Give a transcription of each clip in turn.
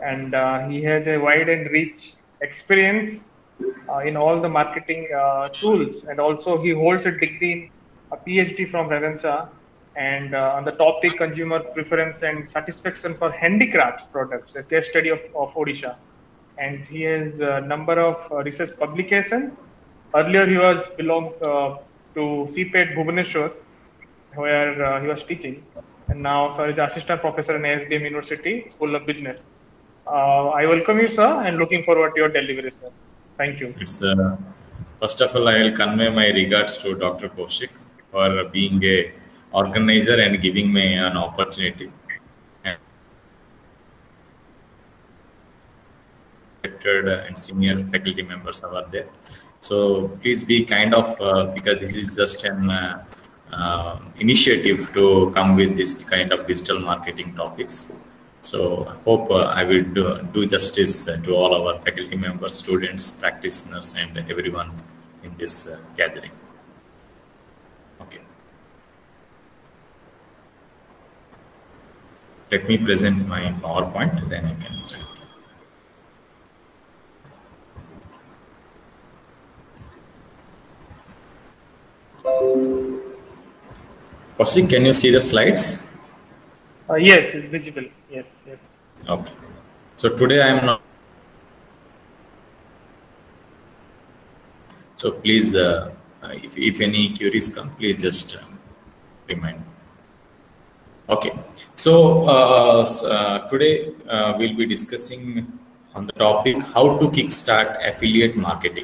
and he has a wide and rich experience in all the marketing tools, and also he holds a degree in a PhD from Revensa and on the topic consumer preference and satisfaction for handicrafts products, a case study of Odisha. And he has a number of research publications. Earlier, he was belonged to CPET Bhubaneswar, where he was teaching, and now sir is assistant professor in ASDM University School of Business. I welcome you, sir, and looking forward to your delivery, sir. Thank you. It's first of all, I will convey my regards to Dr. Kaushik for being a organizer and giving me an opportunity. And senior faculty members are there. So please be kind of because this is just an initiative to come with this kind of digital marketing topics. So I hope I will do justice to all our faculty members, students, practitioners, and everyone in this gathering. Okay. Let me present my PowerPoint, then I can start. Kaushik, can you see the slides? Yes, it's visible. Yes, yes. Okay. So today I am not. So please, if any queries come, please just remind me. Okay. So today we'll be discussing on the topic how to kickstart affiliate marketing.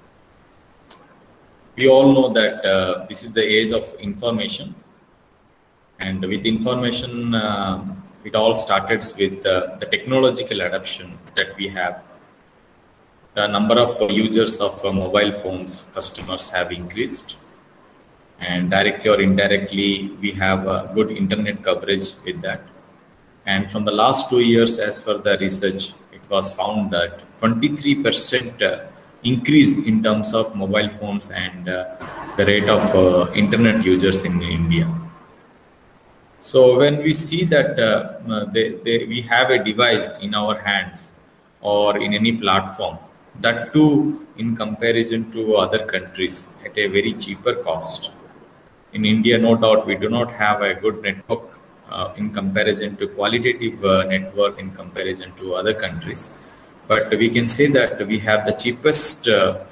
We all know that this is the age of information. And with information, it all started with the technological adoption that we have. The number of users of mobile phones, customers have increased. And directly or indirectly, we have good internet coverage with that. And from the last 2 years, as per the research, it was found that 23% increase in terms of mobile phones and the rate of internet users in India. So when we see that we have a device in our hands or in any platform, that too in comparison to other countries at a very cheaper cost. In India, no doubt, we do not have a good network in comparison to qualitative network in comparison to other countries. But we can say that we have the cheapest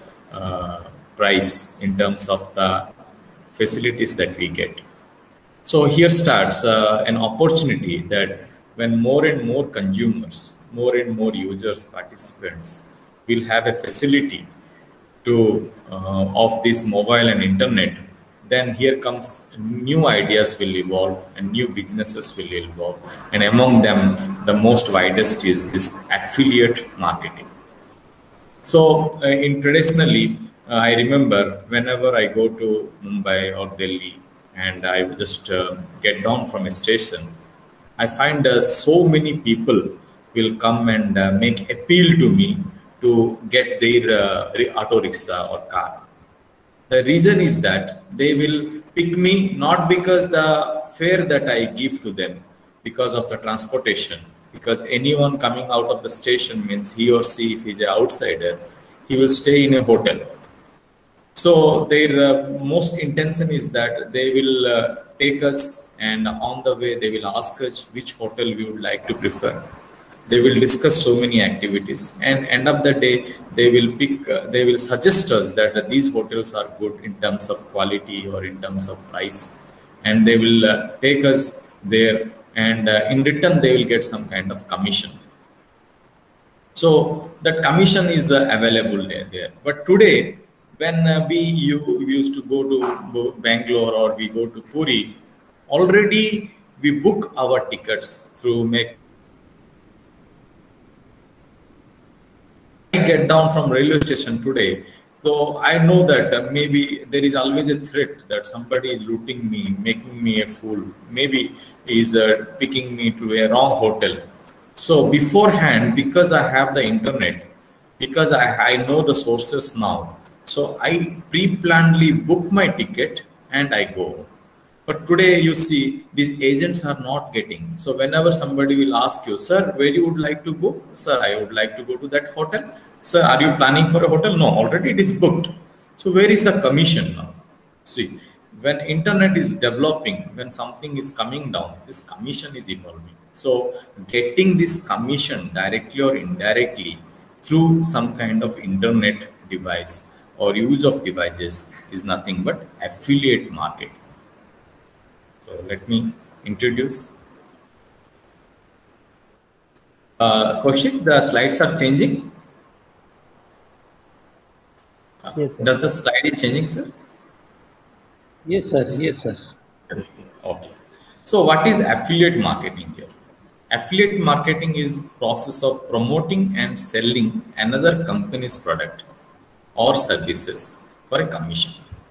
price in terms of the facilities that we get. So here starts an opportunity that when more and more consumers, more and more users, participants will have a facility to of this mobile and internet, then here comes new ideas will evolve and new businesses will evolve. And among them, the most widest is this affiliate marketing. So traditionally, I remember whenever I go to Mumbai or Delhi, and I just get down from a station, I find so many people will come and make appeal to me to get their auto rickshaw or car. The reason is that they will pick me not because the fare that I give to them, because of the transportation, because anyone coming out of the station means he or she, if he's an outsider, he will stay in a hotel. So their most intention is that they will take us, and on the way they will ask us which hotel we would like to prefer. They will discuss so many activities, and end of the day they will pick. They will suggest us that these hotels are good in terms of quality or in terms of price, and they will take us there, and in return they will get some kind of commission. So that commission is available there. But today, when we used to go to Bangalore or we go to Puri, already we book our tickets through Make. I get down from railway station today, so I know that maybe there is always a threat that somebody is looting me, making me a fool. Maybe is picking me to a wrong hotel. So beforehand, because I have the internet, because I know the sources now, so I pre-plannedly book my ticket and I go. But today you see these agents are not getting. So whenever somebody will ask you, sir, where you would like to go? Sir, I would like to go to that hotel. Sir, are you planning for a hotel? No, already it is booked. So where is the commission now? See, when internet is developing, when something is coming down, this commission is evolving. So getting this commission directly or indirectly through some kind of internet device or use of devices is nothing but affiliate marketing. So let me introduce. Kaushik, the slides are changing. Yes, sir. Does the slide is changing, sir? Yes, sir. Yes, sir. Yes. Okay. So what is affiliate marketing here? Affiliate marketing is process of promoting and selling another company's product or services for a commission.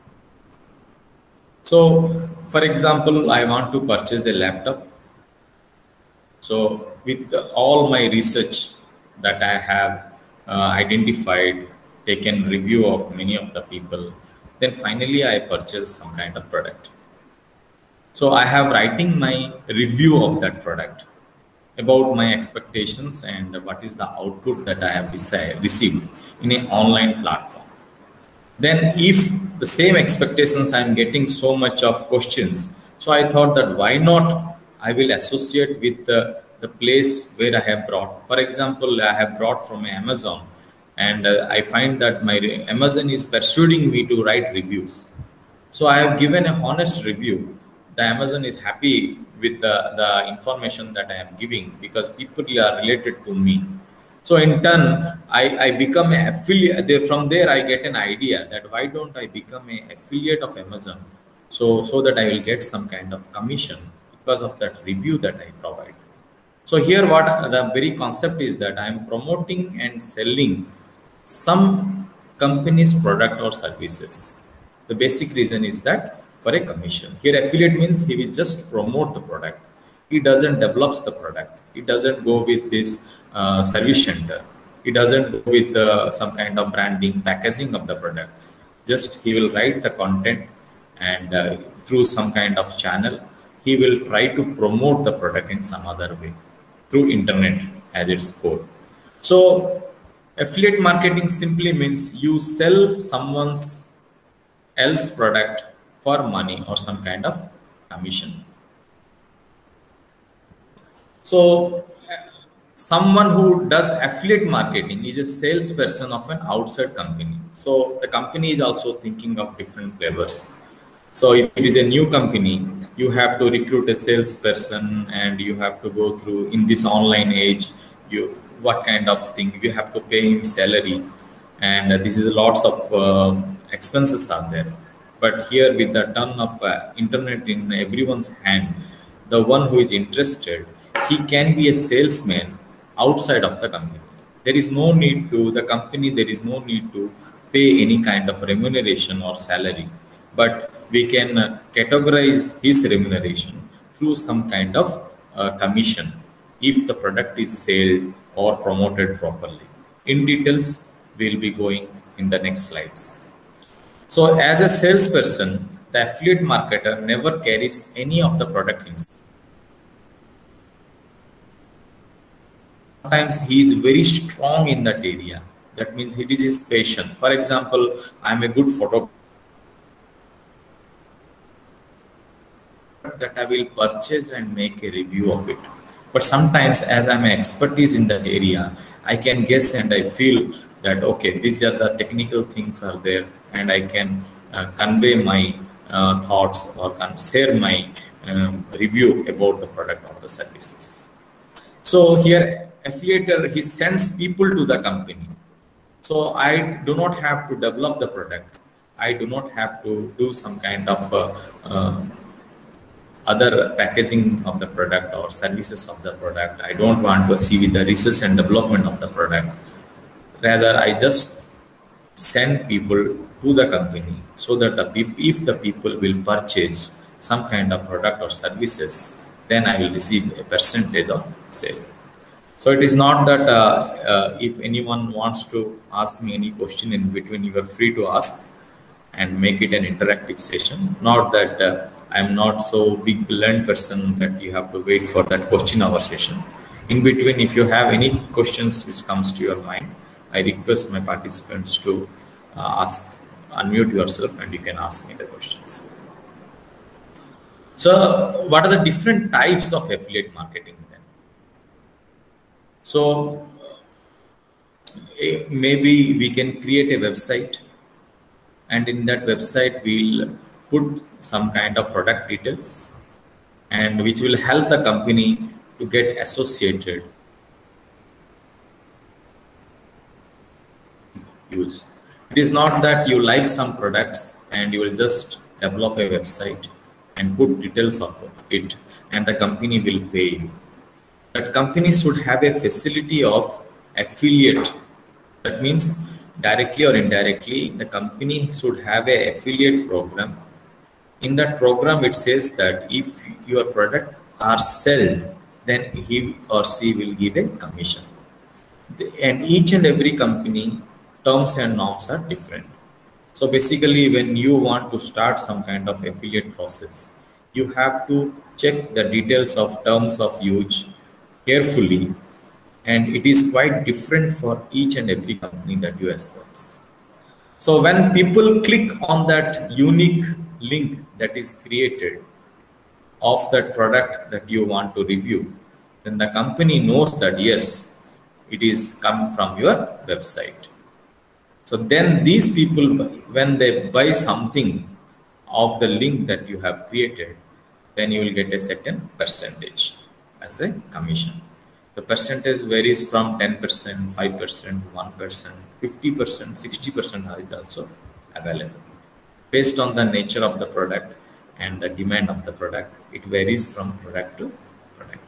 So, for example, I want to purchase a laptop. So, with all my research that I have identified, taken review of many of the people, then finally I purchase some kind of product. So, I have writing my review of that product about my expectations and what is the output that I have received in an online platform. Then if the same expectations I'm getting so much of questions, so I thought that why not I will associate with the place where I have brought. For example, I have brought from Amazon, and I find that my Amazon is persuading me to write reviews. So I have given a honest review. The Amazon is happy with the information that I am giving because people are related to me. So in turn, I become an affiliate. From there, I get an idea that why don't I become an affiliate of Amazon, so that I will get some kind of commission because of that review that I provide. So here, what the very concept is that I am promoting and selling some company's product or services. The basic reason is that for a commission. Here, affiliate means he will just promote the product. He doesn't develop the product. He doesn't go with this service center. He doesn't go with some kind of branding, packaging of the product. Just he will write the content, and through some kind of channel, he will try to promote the product in some other way through internet as its core. So affiliate marketing simply means you sell someone's else product for money or some kind of commission. So someone who does affiliate marketing is a salesperson of an outside company. So the company is also thinking of different flavors. So if it is a new company, you have to recruit a salesperson and you have to go through in this online age, what kind of thing you have to pay him salary, and this is lots of expenses are there. But here with the turn of internet in everyone's hand, the one who is interested, he can be a salesman outside of the company. There is no need to the company. There is no need to pay any kind of remuneration or salary, but we can categorize his remuneration through some kind of commission if the product is sold or promoted properly. In details, we'll be going in the next slides. So as a salesperson, the affiliate marketer never carries any of the product himself. Sometimes he is very strong in that area. That means it is his passion. For example, I'm a good photographer that I will purchase and make a review of it. But sometimes as I'm an expertise in that area, I can guess and I feel that, okay, these are the technical things are there and I can convey my thoughts or can share my review about the product or the services. So here, affiliator, he sends people to the company. So I do not have to develop the product. I do not have to do some kind of other packaging of the product or services of the product. I don't want to see with the research and development of the product. Rather, I just send people to the company so that if the people will purchase some kind of product or services, then I will receive a percentage of sale. So it is not that if anyone wants to ask me any question in between, you are free to ask and make it an interactive session. Not that I'm not so big learned person that you have to wait for that question hour session. In between, if you have any questions which comes to your mind, I request my participants to unmute yourself and you can ask me the questions. So what are the different types of affiliate marketing then? So maybe we can create a website, and in that website we'll put some kind of product details, and which will help the company to get associated use. It is not that you like some products and you will just develop a website and put details of it and the company will pay you. That company should have a facility of affiliate. That means directly or indirectly, the company should have an affiliate program. In that program, it says that if your product are sold, then he or she will give a commission. And each and every company, terms and norms are different. So basically, when you want to start some kind of affiliate process, you have to check the details of terms of use carefully, and it is quite different for each and every company that you espouse. So when people click on that unique link that is created of that product that you want to review, then the company knows that yes, it is come from your website. So then these people, when they buy something of the link that you have created, then you will get a certain percentage as a commission. The percentage varies from 10%, 5%, 1%, 50%, 60% is also available. Based on the nature of the product and the demand of the product, it varies from product to product.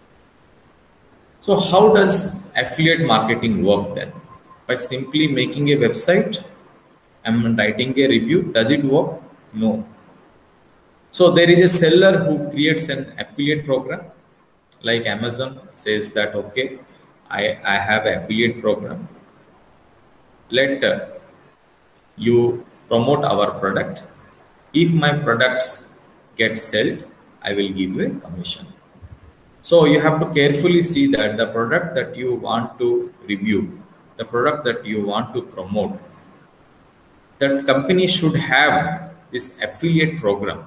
So how does affiliate marketing work then? By simply making a website and writing a review, does it work? No. So there is a seller who creates an affiliate program, like Amazon says that, okay, I have an affiliate program. Let you promote our product. If my products get sold, I will give you a commission. So you have to carefully see that the product that you want to review, the product that you want to promote, that company should have this affiliate program.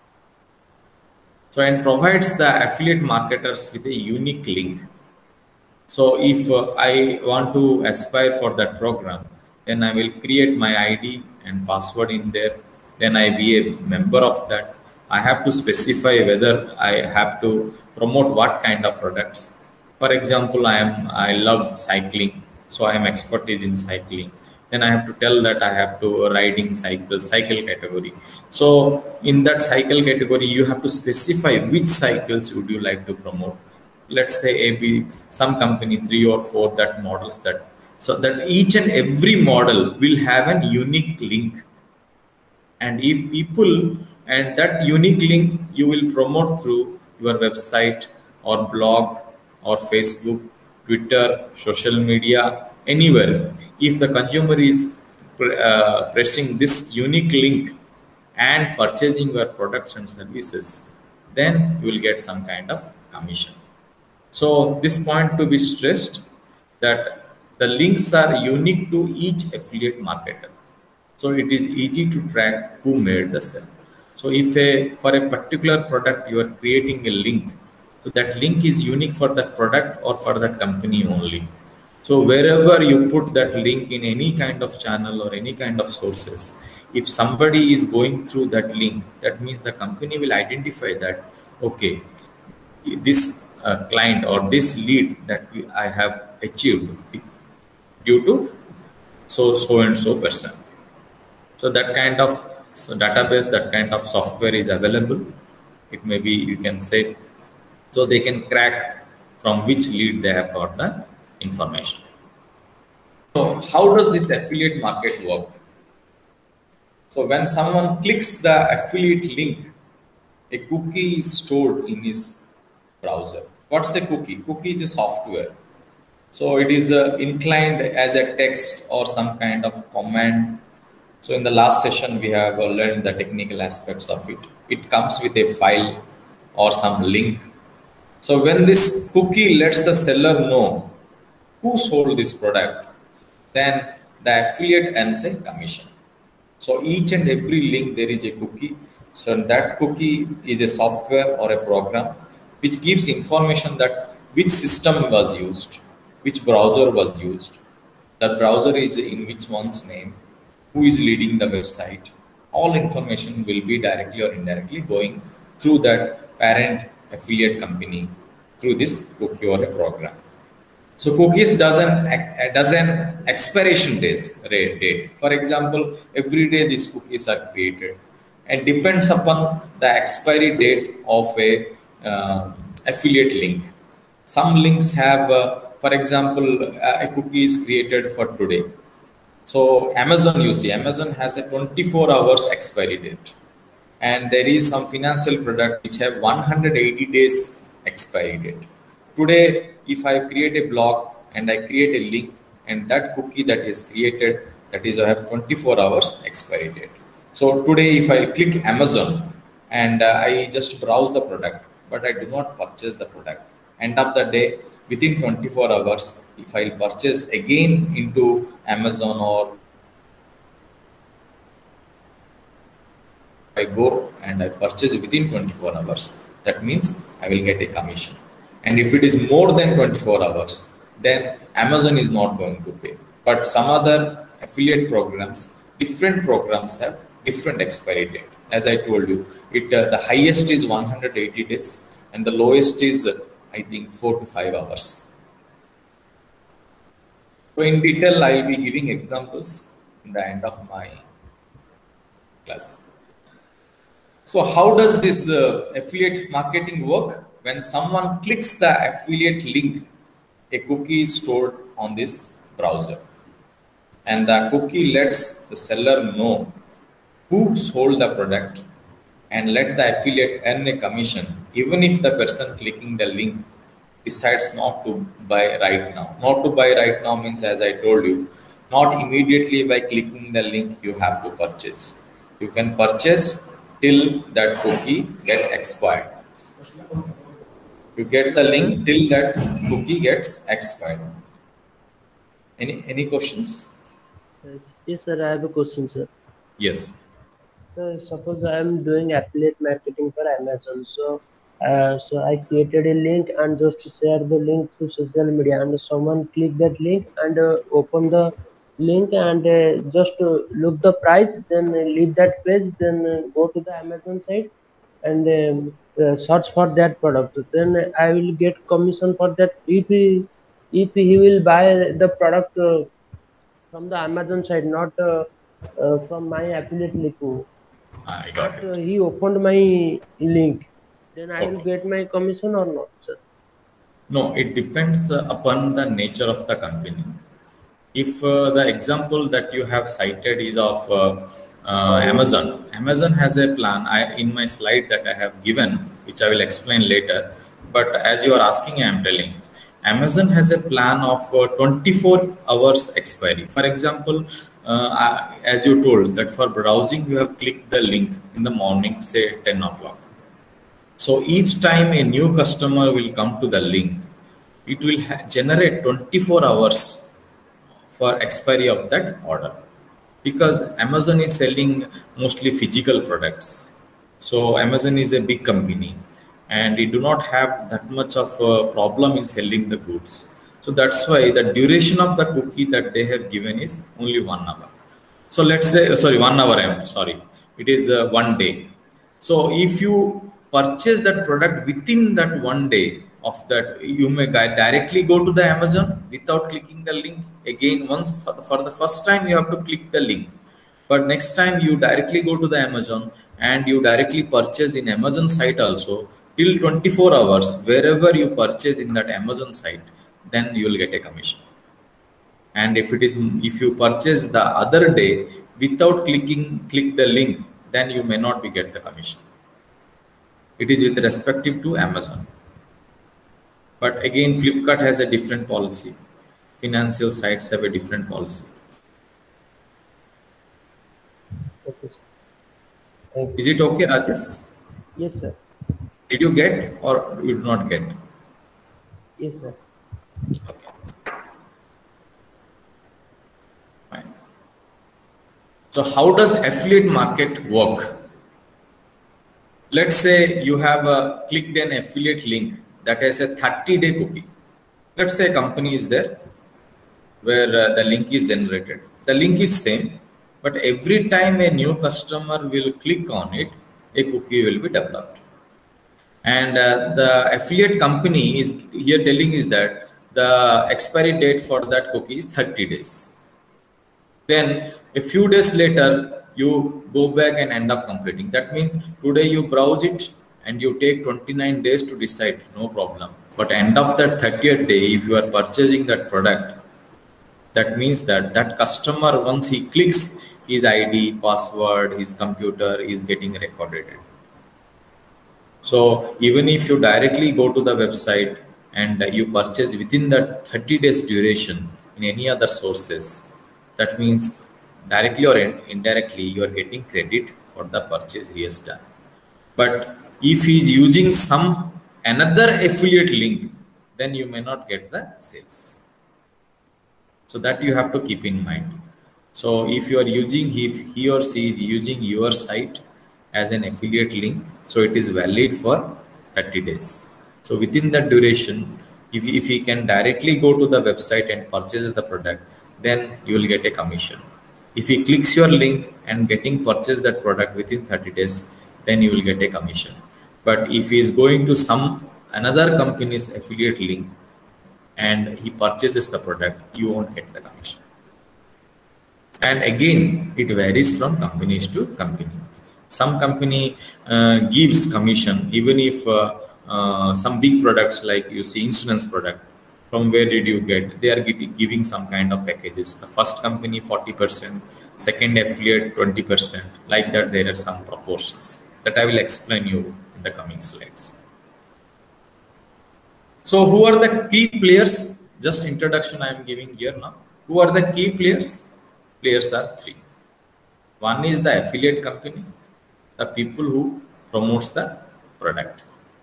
So, and provides the affiliate marketers with a unique link. So if I want to aspire for that program, then I will create my ID and password in there. Then I be a member of that. I have to specify whether I have to promote what kind of products. For example, I love cycling, so I am expertise in cycling. Then I have to tell that I have to riding cycle category. So in that cycle category, you have to specify which cycles would you like to promote. Let's say maybe some company 3 or 4 that models that, so that each and every model will have a unique link. And if people, and that unique link you will promote through your website or blog or Facebook, Twitter, social media, anywhere. If the consumer is pressing this unique link and purchasing your products and services, then you will get some kind of commission. So this point to be stressed, that the links are unique to each affiliate marketer. So it is easy to track who made the sale. So if for a particular product you are creating a link, so that link is unique for that product or for that company only. So wherever you put that link in any kind of channel or any kind of sources, if somebody is going through that link, that means the company will identify that, okay, this client or this lead that I have achieved due to so and so person. So that kind of database, that kind of software is available. It may be, you can say, so they can crack from which lead they have got the information. So how does this affiliate market work? So when someone clicks the affiliate link, a cookie is stored in his browser. What's a cookie? Cookie is a software. So it is inclined as a text or some kind of command. So in the last session, we have learned the technical aspects of it. it comes with a file or some link. So when this cookie lets the seller know who sold this product, then the affiliate earns a commission. So each and every link there is a cookie. So that cookie is a software or a program which gives information that which system was used, which browser was used, the browser is in which one's name, who is leading the website. All information will be directly or indirectly going through that parent affiliate company through this cookie or a program. So cookies does an expiration date. For example, every day these cookies are created and depends upon the expiry date of a affiliate link. Some links have, for example, a cookie is created for today. So Amazon, you see, Amazon has a 24 hours expiry date, and there is some financial product which have 180 days expiry date. Today, if I create a blog and I create a link, and that cookie that is created, that is I have 24 hours expiry date. So today, if I click Amazon and I just browse the product, but I do not purchase the product, end of the day, within 24 hours, if I purchase again into Amazon, or I go and I purchase within 24 hours, that means I will get a commission. And if it is more than 24 hours, then Amazon is not going to pay. But some other affiliate programs, different programs have different expiry date. As I told you, the highest is 180 days and the lowest is, I think, 4 to 5 hours. So in detail, I will be giving examples in the end of my class. So how does this affiliate marketing work? When someone clicks the affiliate link, a cookie is stored on this browser, and the cookie lets the seller know who sold the product and let the affiliate earn a commission, even if the person clicking the link decides not to buy right now. Not to buy right now means, as I told you, not immediately by clicking the link you have to purchase. You can purchase till that cookie get expired. You get the link till that cookie gets expired. Any questions? Yes, sir. I have a question, sir. Yes. So suppose I am doing affiliate marketing for Amazon. So I created a link and just share the link through social media, and someone click that link and open the link and just look the price, then leave that page, then go to the Amazon site and search for that product. Then I will get commission for that if he will buy the product from the Amazon site, not from my affiliate link. I got it. He opened my link, then I will get my commission or not, sir? No, it depends upon the nature of the company. If the example that you have cited is of Amazon, Amazon has a plan. In my slide that I have given, which I will explain later, but as you are asking, I am telling, Amazon has a plan of 24 hours expiry. For example, as you told that for browsing, you have clicked the link in the morning, say 10 o'clock. So each time a new customer will come to the link, it will generate 24 hours for expiry of that order, because Amazon is selling mostly physical products. So Amazon is a big company and it do not have that much of a problem in selling the goods. So that's why the duration of the cookie that they have given is only 1 hour. So let's say, sorry, 1 hour, I'm sorry, it is 1 day. So if you purchase that product within that 1 day of that, you may directly go to the Amazon without clicking the link. Again, once for the first time, you have to click the link. But next time you directly go to the Amazon and you directly purchase in Amazon site also, till 24 hours, wherever you purchase in that Amazon site, then you will get a commission. And if you purchase the other day without click the link, then you may not get the commission. It is with respective to Amazon. But again, Flipkart has a different policy. Financial sites have a different policy. Okay, sir. Thank you. Is it okay, Rajesh? Yes, sir. Did you get or you did not get? Yes, sir. Okay. Fine. So how does affiliate market work? Let's say you have clicked an affiliate link that has a 30-day cookie. Let's say a company is there where the link is generated. The link is same, but every time a new customer will click on it, a cookie will be developed. And the affiliate company is here telling is that the expiry date for that cookie is 30 days. Then a few days later, you go back and end up completing. That means today you browse it and you take 29 days to decide, no problem. But end of that 30th day, if you are purchasing that product, that means that that customer, once he clicks, his ID, password, his computer is getting recorded. So even if you directly go to the website and you purchase within that 30 days duration in any other sources, that means directly or indirectly you are getting credit for the purchase he has done. But if he is using some another affiliate link, then you may not get the sales. So that you have to keep in mind. So if you are using, if he or she is using your site as an affiliate link, so it is valid for 30 days. So within that duration, if he can directly go to the website and purchases the product, then you will get a commission. If he clicks your link and getting purchased that product within 30 days, then you will get a commission. But if he is going to some another company's affiliate link and he purchases the product, you won't get the commission. And again, it varies from companies to company. Some company gives commission, even if some big products like you see insurance product, from where did you get? They are giving some kind of packages. The first company 40%, second affiliate 20%. Like that, there are some proportions that I will explain you in the coming slides. So who are the key players? Just introduction I am giving here now. Who are the key players? Players are three. One is the affiliate company, the people who promotes the product.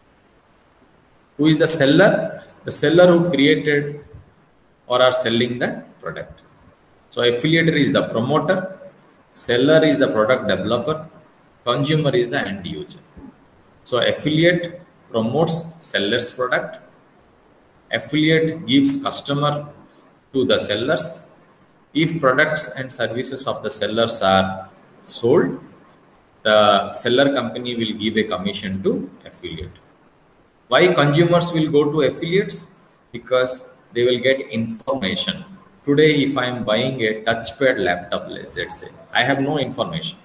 Who is the seller? The seller who created or are selling the product. So affiliate is the promoter, seller is the product developer, consumer is the end user. So affiliate promotes seller's product, affiliate gives customer to the sellers. If products and services of the sellers are sold, the seller company will give a commission to affiliate. Why consumers will go to affiliates? Because they will get information. Today, if I am buying a touchpad laptop, let's say, I have no information.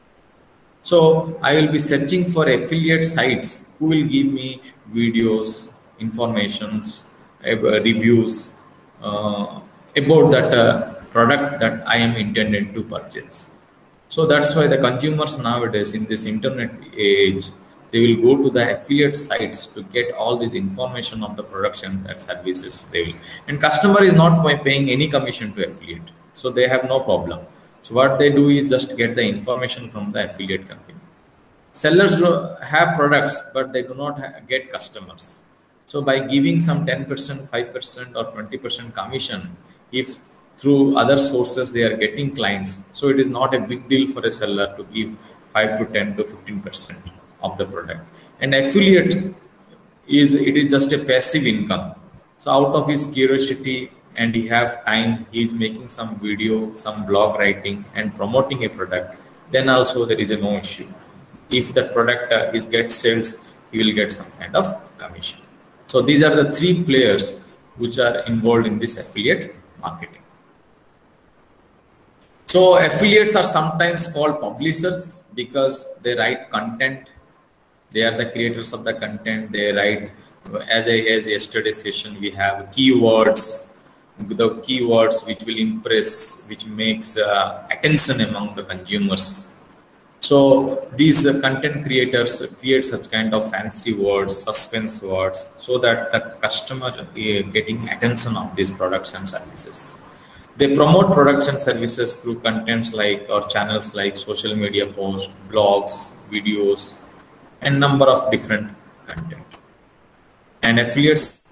So I will be searching for affiliate sites who will give me videos, informations, reviews about that product that I am intended to purchase. So that's why the consumers nowadays in this internet age, they will go to the affiliate sites to get all this information of the products and services they will. And customer is not paying any commission to affiliate. So they have no problem. So what they do is just get the information from the affiliate company. Sellers do have products, but they do not get customers. So by giving some 10%, 5% or 20% commission, if through other sources they are getting clients, so it is not a big deal for a seller to give 5 to 10 to 15% of the product. And affiliate is just a passive income. So out of his curiosity and he have time, he is making some video, some blog writing and promoting a product, then also there is a no issue. If the product is get sales, he will get some kind of commission. So these are the three players which are involved in this affiliate marketing. So affiliates are sometimes called publishers because they write content. They are the creators of the content. They write, as yesterday's session, we have keywords, the keywords which will impress, which makes attention among the consumers. So these content creators create such kind of fancy words, suspense words, so that the customer is getting attention of these products and services. They promote products and services through contents like or channels like social media posts, blogs, videos, and number of different content. And affiliates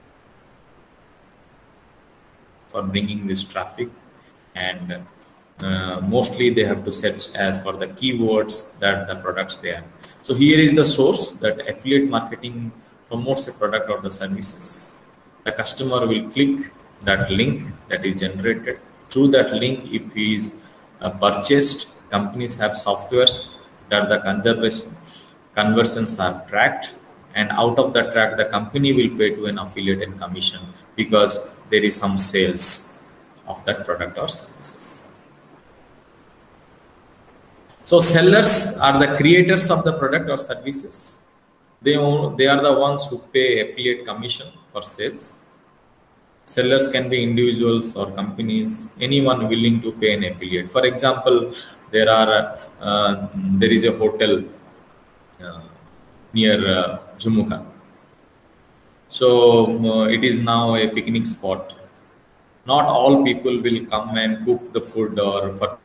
for bringing this traffic, and mostly they have to search as for the keywords that the products they have. So here is the source that affiliate marketing promotes a product or the services. The customer will click that link that is generated. Through that link, if he is purchased, companies have softwares that the conversions are tracked, and out of that track, the company will pay to an affiliate and commission because there is some sales of that product or services. So sellers are the creators of the product or services. They are the ones who pay affiliate commission for sales. Sellers can be individuals or companies, anyone willing to pay an affiliate. For example, there is a hotel near Jumuka. So it is now a picnic spot. Not all people will come and cook the food, or for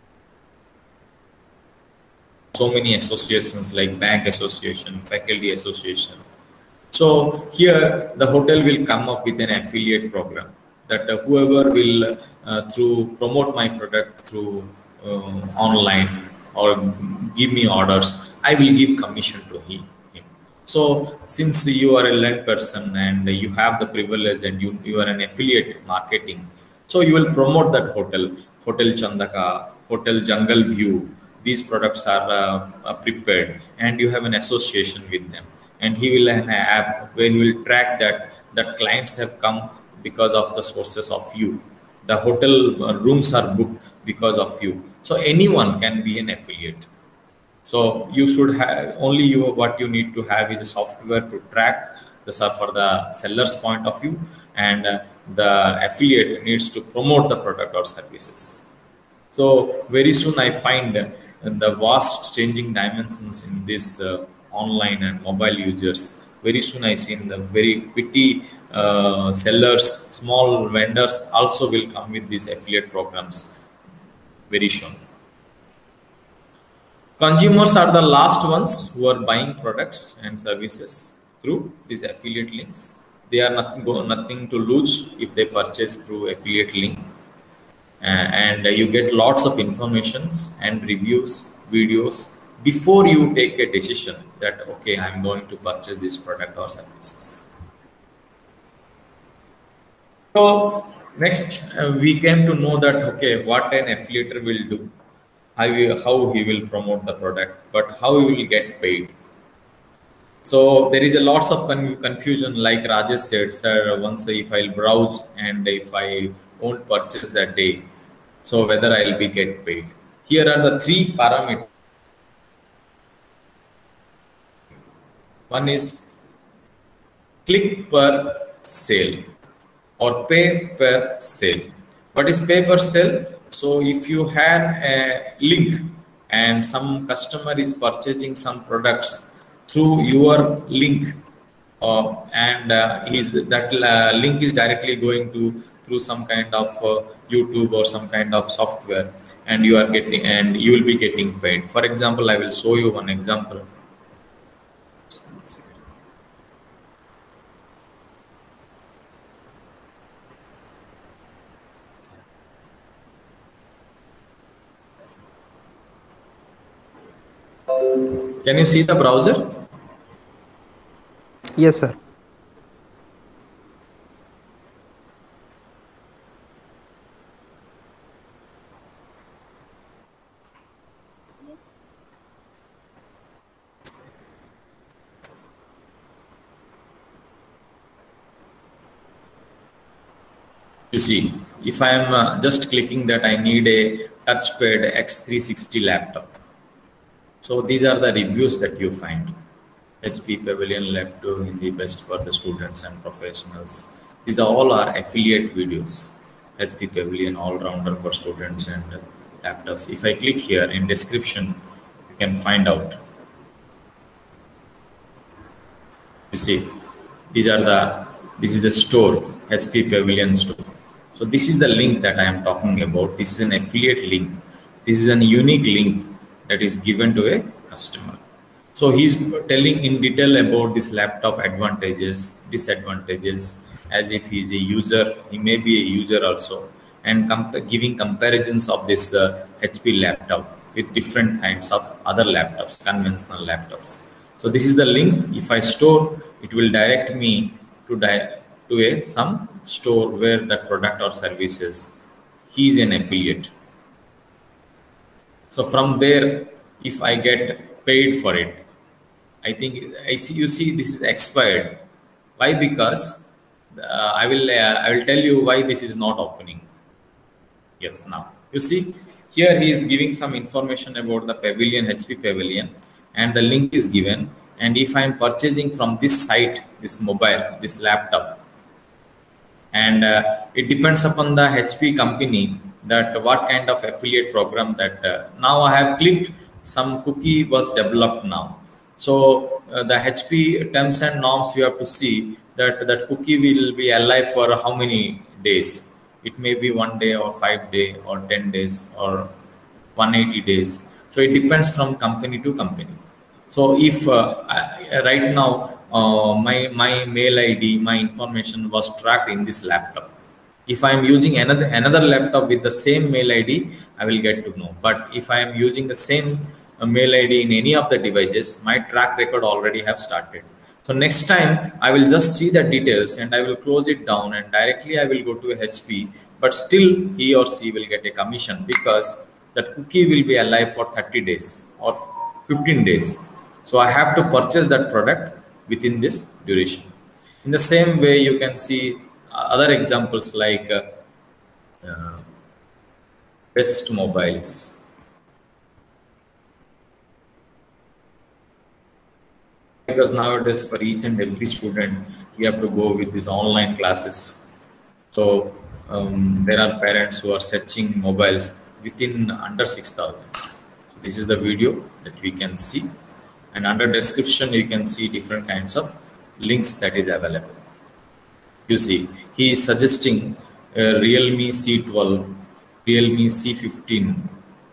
so many associations like bank association, faculty association. So here the hotel will come up with an affiliate program that whoever will through promote my product through online or give me orders, I will give commission to him. So since you are a learned person and you have the privilege and you are an affiliate marketing, so you will promote that hotel Chandaka, Hotel Jungle View. These products are prepared, and you have an association with them. And he will have an app where he will track that clients have come because of the sources of you. The hotel rooms are booked because of you. So anyone can be an affiliate. So you should have what you need to have is a software to track for the seller's point of view, and the affiliate needs to promote the product or services. So very soon I find the vast changing dimensions in this online and mobile users. Very soon I see in the very petty sellers, small vendors also will come with these affiliate programs very soon. Consumers are the last ones who are buying products and services through these affiliate links. They are nothing to lose if they purchase through affiliate link. And you get lots of informations and reviews, videos before you take a decision that, okay, I'm going to purchase this product or services. So next, we came to know that, okay, what an affiliate will do, how he will promote the product, but how he will get paid. So there is a lots of confusion, like Rajesh said, sir, once if I'll browse and if I won't purchase that day, so whether I'll be get paid. Here are the three parameters. One is click per sale or pay per sale. What is pay per sale? So if you have a link and some customer is purchasing some products through your link, and that link is directly going through some kind of YouTube or some kind of software, and you will be getting paid. For example, I will show you one example. Can you see the browser? Yes, sir. You see, if I am just clicking that I need a touchpad X360 laptop. So these are the reviews that you find. HP Pavilion Lab 2 Hindi best for the students and professionals. These are all our affiliate videos. HP Pavilion all-rounder for students and laptops. If I click here in description, you can find out. You see, this is a store, HP Pavilion store. So this is the link that I am talking about. This is an affiliate link. This is a unique link that is given to a customer. So he's telling in detail about this laptop advantages, disadvantages, as if he's a user. He may be a user also, and giving comparisons of this HP laptop with different kinds of other laptops, conventional laptops. So this is the link. If I store, it will direct me to some store where that product or services he is an affiliate. So from there, if I get paid for it, I think you see this is expired. Why? Because I will tell you why this is not opening. Yes, now you see here he is giving some information about the Pavilion, HP Pavilion, and the link is given. And if I am purchasing from this site, this mobile, this laptop, and it depends upon the HP company that what kind of affiliate program that now I have clicked some cookie was developed now. So the HP terms and norms, you have to see that cookie will be alive for how many days. It may be 1 day or 5 days or 10 days or 180 days. So it depends from company to company. So if right now my mail ID, my information was tracked in this laptop. If I am using another laptop with the same mail ID, I will get to know. But if I am using the same mail ID in any of the devices, my track record already have started. So next time I will just see the details and I will close it down and directly I will go to a HP, but still he or she will get a commission because that cookie will be alive for 30 days or 15 days. So I have to purchase that product within this duration. In the same way, you can see other examples like Best Mobiles. Because nowadays for each and every student, you have to go with these online classes. So there are parents who are searching mobiles within under 6,000. So this is the video that we can see. And under description, you can see different kinds of links that is available. You see, he is suggesting Realme C12, Realme C15.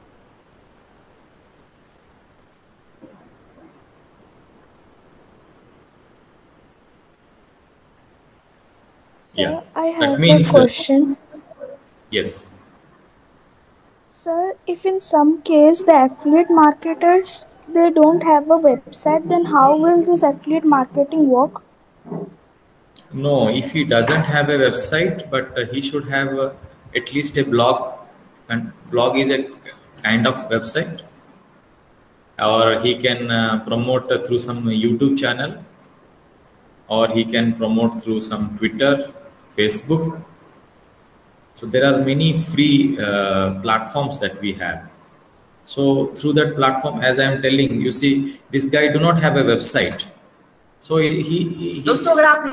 Sir, I have a question. Yes. Sir, if in some case the affiliate marketers, they don't have a website, then how will this affiliate marketing work? No, if he doesn't have a website, but he should have at least a blog, and blog is a kind of website, or he can promote through some YouTube channel, or he can promote through some Twitter, Facebook. So there are many free platforms that we have. So through that platform, as I am telling you, see, this guy do not have a website. So he just have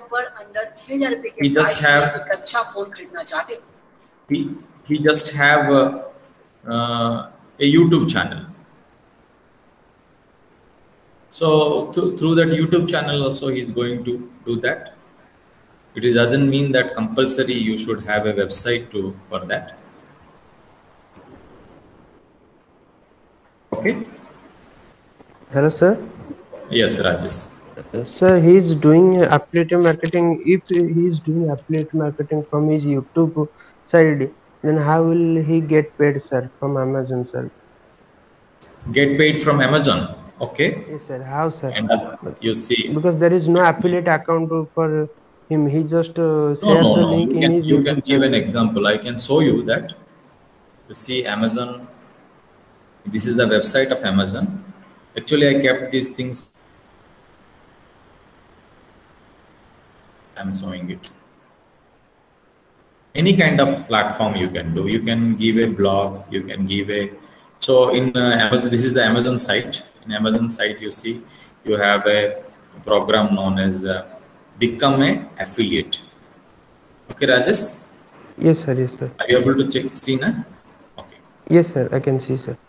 he just have a YouTube channel. So through that YouTube channel also he is going to do that. It doesn't mean that compulsory you should have a website for that. Okay. Hello, sir. Yes, Rajesh. Sir, he is doing affiliate marketing. If he is doing affiliate marketing from his YouTube side, then how will he get paid, sir, from Amazon, sir? Get paid from Amazon? Okay. Yes, sir. How, sir? And you see, because there is no affiliate account for him. He just share the link in his you YouTube can give channel. an example. I can show you that. You see, Amazon. This is the website of Amazon. Actually, I kept these things. I'm showing it. Any kind of platform you can do. You can give a blog. You can give a. So in Amazon, this is the Amazon site. In Amazon site, you see, you have a program known as Become a Affiliate. Okay, Rajesh? Yes, sir. Yes, sir. Are you able to see now? Okay. Yes, sir. I can see, sir.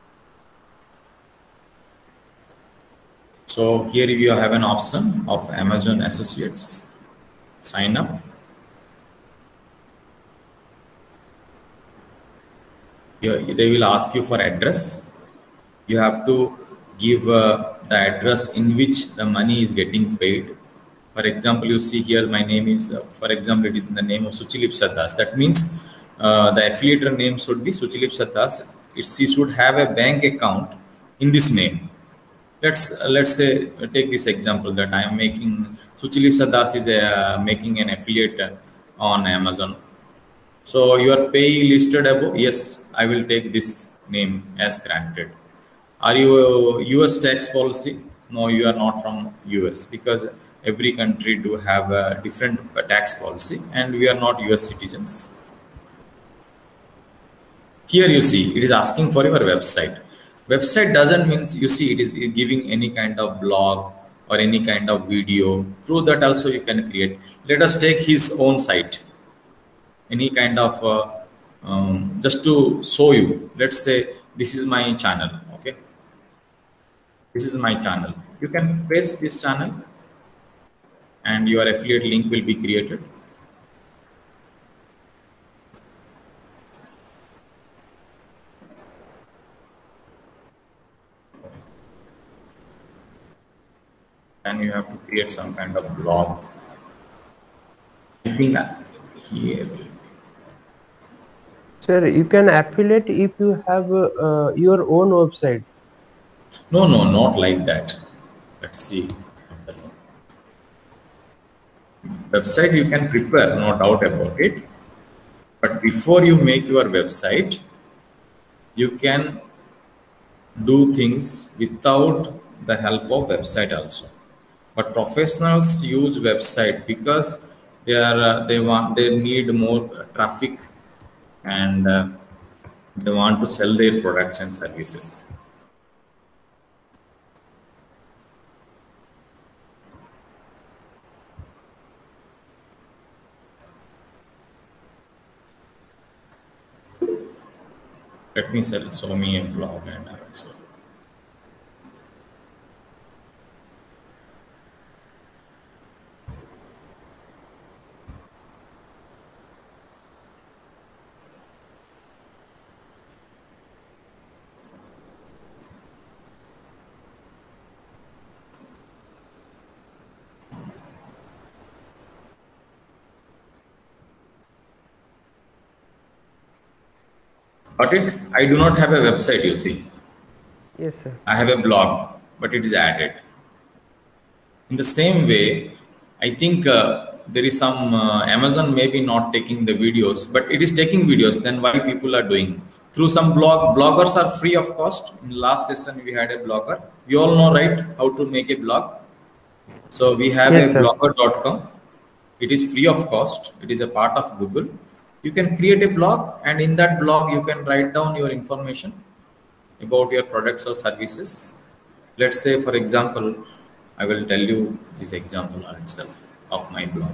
So here you have an option of Amazon Associates. Sign up. They will ask you for address. You have to give the address in which the money is getting paid. For example, you see here my name is, for example, it is in the name of Suchilipsa Das. That means the affiliate name should be Suchilipsa Das. She should have a bank account in this name. Let's say take this example that I am making, Suchilipsa Das is making an affiliate on Amazon. So your payee listed above, yes, I will take this name as granted. Are you a US tax policy? No, you are not from US, because every country do have a different tax policy and we are not US citizens. Here you see, it is asking for your website. Website doesn't mean, you see, it is giving any kind of blog or any kind of video. Through that also you can create. Let us take his own site. Any kind of, just to show you, let's say this is my channel, okay? This is my channel. You can paste this channel and your affiliate link will be created. And you have to create some kind of blog. I think here. Sir, you can affiliate if you have your own website. No, not like that. Let's see. Website you can prepare, no doubt about it. But before you make your website, you can do things without the help of website also. But professionals use website because they need more traffic and they want to sell their products and services. Let me show me a blog and also. But I do not have a website, you see. Yes, sir. I have a blog, but it is added. In the same way, I think there is some Amazon maybe not taking the videos, but it is taking videos. Then why people are doing? Through some bloggers are free of cost. In last session, we had a blogger. You all know, right, how to make a blog. So we have yes, a blogger.com. It is free of cost. It is a part of Google. You can create a blog, and in that blog, you can write down your information about your products or services. Let's say, for example, I will tell you this example itself of my blog.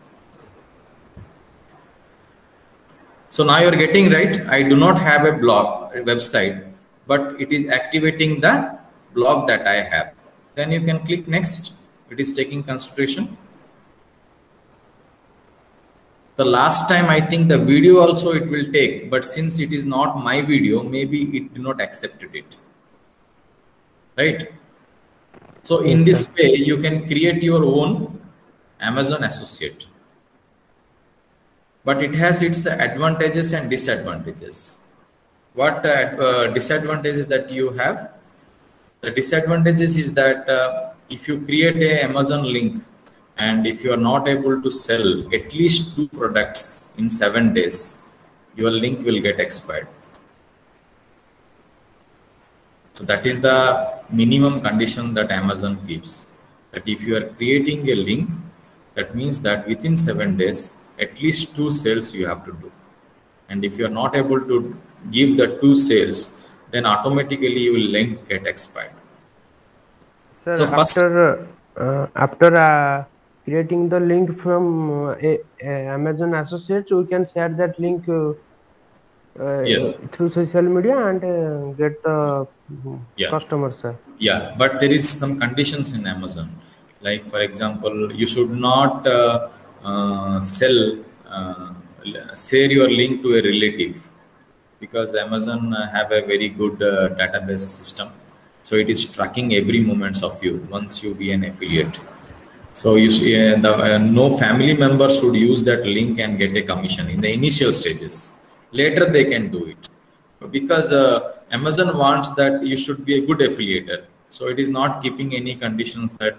So now you're getting right. I do not have a blog, a website, but it is activating the blog that I have. Then you can click next. It is taking consideration. The last time I think the video also it will take, but since it is not my video, maybe it do not accepted it. Right? So in this way, you can create your own Amazon associate. But it has its advantages and disadvantages. What disadvantages that you have? The disadvantages is that if you create a Amazon link, and if you are not able to sell at least 2 products in 7 days, your link will get expired. So that is the minimum condition that Amazon gives. That if you are creating a link, that means that within 7 days, at least 2 sales you have to do. And if you are not able to give the 2 sales, then automatically your link get expired. Sir, so first, after creating the link from Amazon Associates, we can share that link yes, through social media and get the customers, sir. Yeah, but there is some conditions in Amazon. Like, for example, you should not share your link to a relative, because Amazon have a very good database system. So it is tracking every moments of you once you be an affiliate. So you see, no family member should use that link and get a commission in the initial stages. Later they can do it, because Amazon wants that you should be a good affiliator. So it is not keeping any conditions that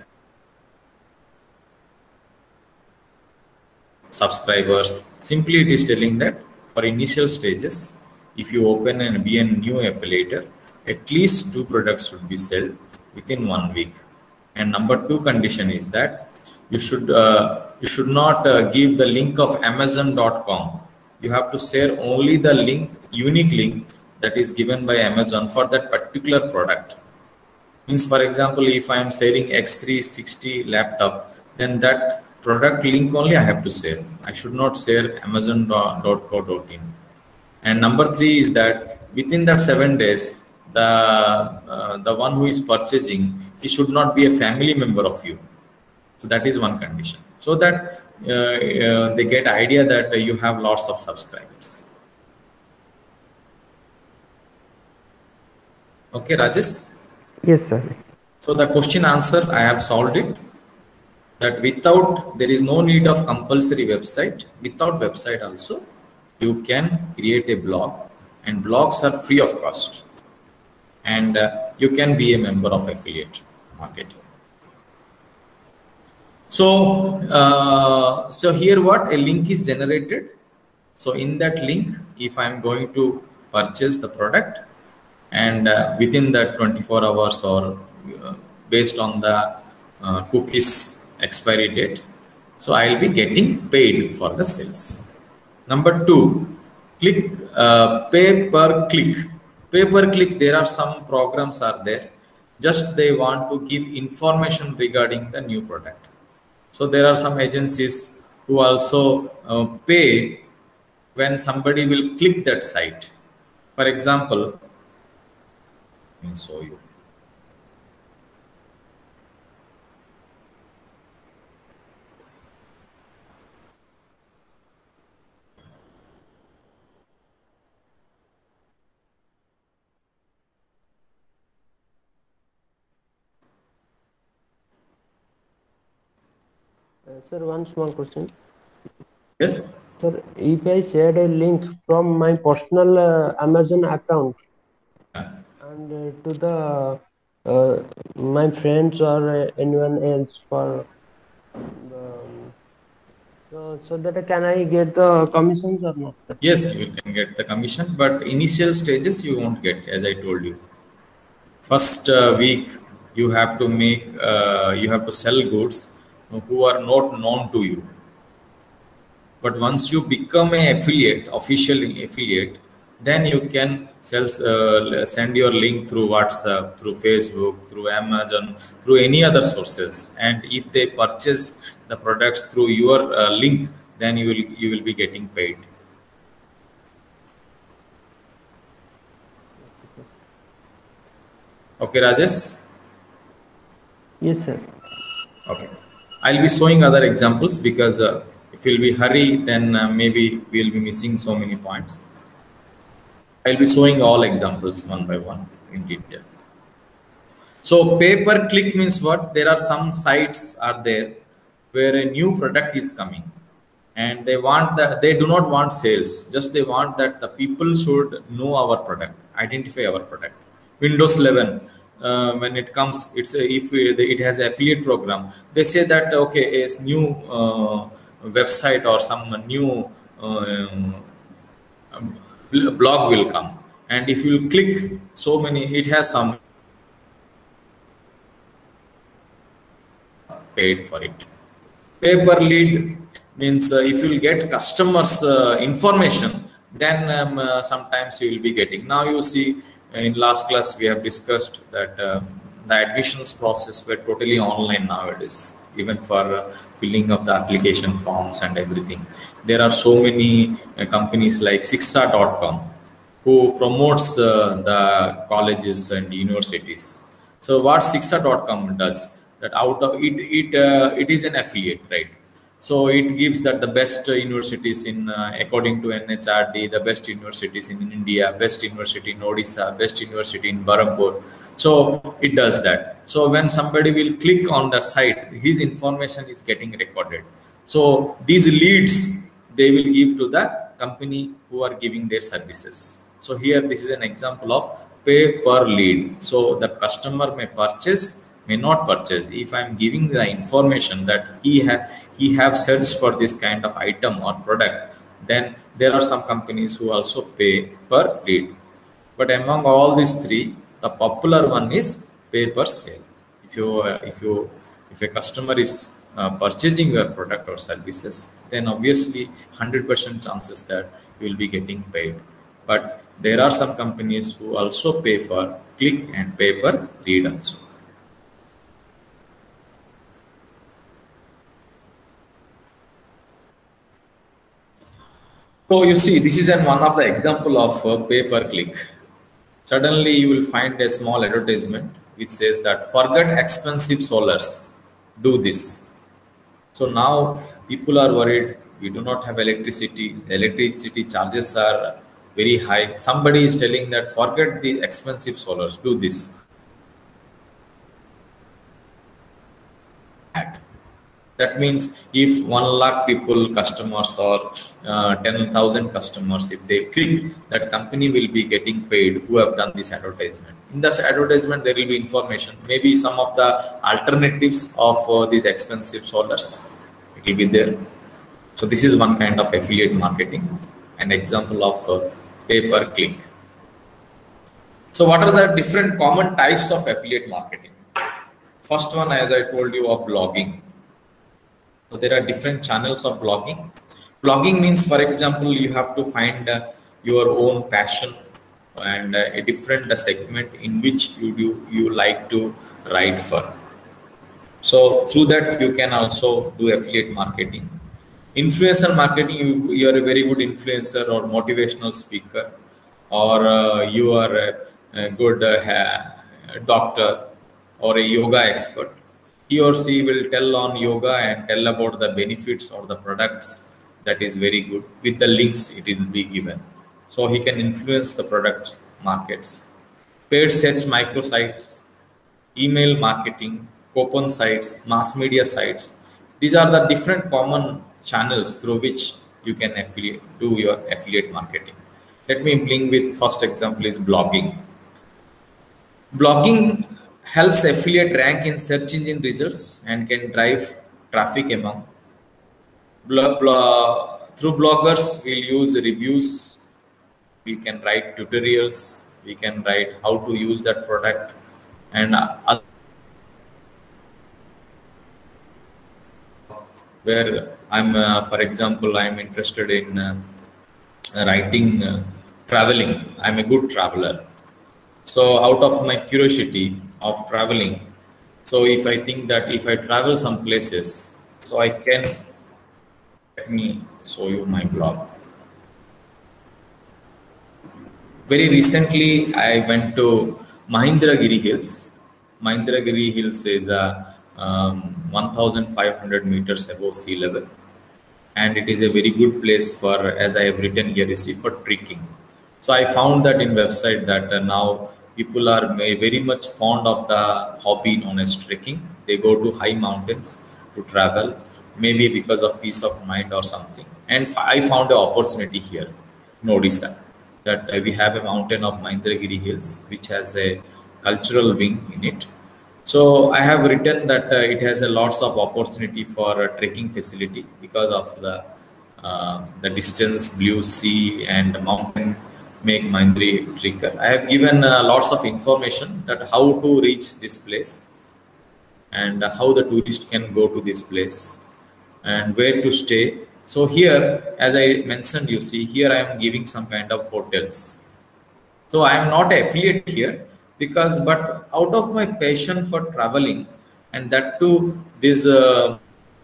subscribers. Simply it is telling that for initial stages, if you open and be a new affiliator, at least 2 products should be sold within 1 week. And number 2 condition is that you should not give the link of Amazon.com. You have to share only the link, unique link that is given by Amazon for that particular product. Means, for example, if I am sharing X360 laptop, then that product link only I have to share. I should not share Amazon.co.in. And number 3 is that within that 7 days, the one who is purchasing, he should not be a family member of you. So that is one condition, so that they get idea that you have lots of subscribers. Okay, Rajesh? Yes, sir. So the question answer, I have solved it. That without, there is no need of compulsory website. Without website also, you can create a blog, and blogs are free of cost. And you can be a member of affiliate marketing. So, so here what a link is generated. So in that link, if I'm going to purchase the product, and within that 24 hours or based on the cookies expiry date, so I'll be getting paid for the sales. Number 2, click pay per click. Pay per click, there are some programs are there. Just they want to give information regarding the new product. So there are some agencies who also pay when somebody will click that site. For example, let me show you. Sir, one small question. Yes. Sir, if I shared a link from my personal Amazon account and to the my friends or anyone else for the, so that can I get the commissions or not? Yes, you can get the commission, but initial stages you won't get, as I told you. First week you have to make, you have to sell goods who are not known to you. But once you become an affiliate, officially affiliate, then you can send your link through WhatsApp, through Facebook, through Amazon, through any other sources. And if they purchase the products through your link, then you will be getting paid. Okay, Rajesh? Yes, sir. Okay. I'll be showing other examples because if we'll be hurry, then maybe we'll be missing so many points. I'll be showing all examples one by one in detail. So pay per click means what? There are some sites are there where a new product is coming, and they want that, they do not want sales, just they want that the people should know our product, identify our product. Windows 11, when it comes, it's if it has an affiliate program, they say that okay, a new website or some new blog will come, and if you click so many, it has some paid for it. Pay per lead means if you will get customers information, then sometimes you will be getting. Now you see, in last class we have discussed that the admissions process were totally online nowadays, even for filling up the application forms and everything. There are so many companies like Shiksha.com who promotes the colleges and universities. So what Shiksha.com does, that out of it, it is an affiliate, right? So it gives that the best universities in, according to NHRD, the best universities in India, best university in Odisha, best university in Berhampur. So it does that. So when somebody will click on the site, his information is getting recorded. So these leads, they will give to the company who are giving their services. So here, this is an example of pay per lead. So the customer may purchase, may not purchase. If I'm giving the information that he have searched for this kind of item or product, then there are some companies who also pay per lead. But among all these three, the popular one is pay per sale. If a customer is purchasing your product or services, then obviously 100% chances that you will be getting paid. But there are some companies who also pay for click and pay per lead also. So you see, this is one of the example of pay per click. Suddenly you will find a small advertisement which says that forget expensive solars, do this. So now people are worried, we do not have electricity, electricity charges are very high. Somebody is telling that forget the expensive solars, do this. That means if 1 lakh people, customers, or 10,000 customers, if they click, that company will be getting paid who have done this advertisement. In this advertisement, there will be information, maybe some of the alternatives of these expensive solars. It will be there. So this is one kind of affiliate marketing, an example of pay per click. So what are the different common types of affiliate marketing? First one, as I told you, of blogging. So there are different channels of blogging. Blogging means, for example, you have to find your own passion and a different segment in which you like to write for. So through that, you can also do affiliate marketing. Influencer marketing, you are a very good influencer or motivational speaker, or you are a good doctor or a yoga expert. He or she will tell on yoga and tell about the benefits or the products. That is very good. With the links, it will be given. So he can influence the product markets. Paid search microsites, email marketing, coupon sites, mass media sites. These are the different common channels through which you can do your affiliate marketing. Let me bring with first example is blogging. Blogging helps affiliate rank in search engine results and can drive traffic among. Through bloggers, we'll use reviews, we can write tutorials, we can write how to use that product, and where I'm, for example, I'm interested in writing traveling. I'm a good traveler. So out of my curiosity of traveling, so if I think that if I travel some places, so I can, let me show you my blog. Very recently, I went to Mahendragiri Hills. Mahendragiri Hills is 1,500 meters above sea level. And it is a very good place for, as I have written here, you see, for trekking. So I found that in website that now people are very much fond of the hobby known as trekking. They go to high mountains to travel, maybe because of peace of mind or something. And I found an opportunity here in Odisha, that we have a mountain of Mahendragiri Hills, which has a cultural wing in it. So I have written that it has a lots of opportunity for a trekking facility because of the distance, blue sea, and mountain make Mahendragiri trekker. I have given lots of information that how to reach this place and how the tourist can go to this place and where to stay. So here, as I mentioned, you see here I am giving some kind of hotels. So I am not an affiliate here because, but out of my passion for traveling, and that too, this I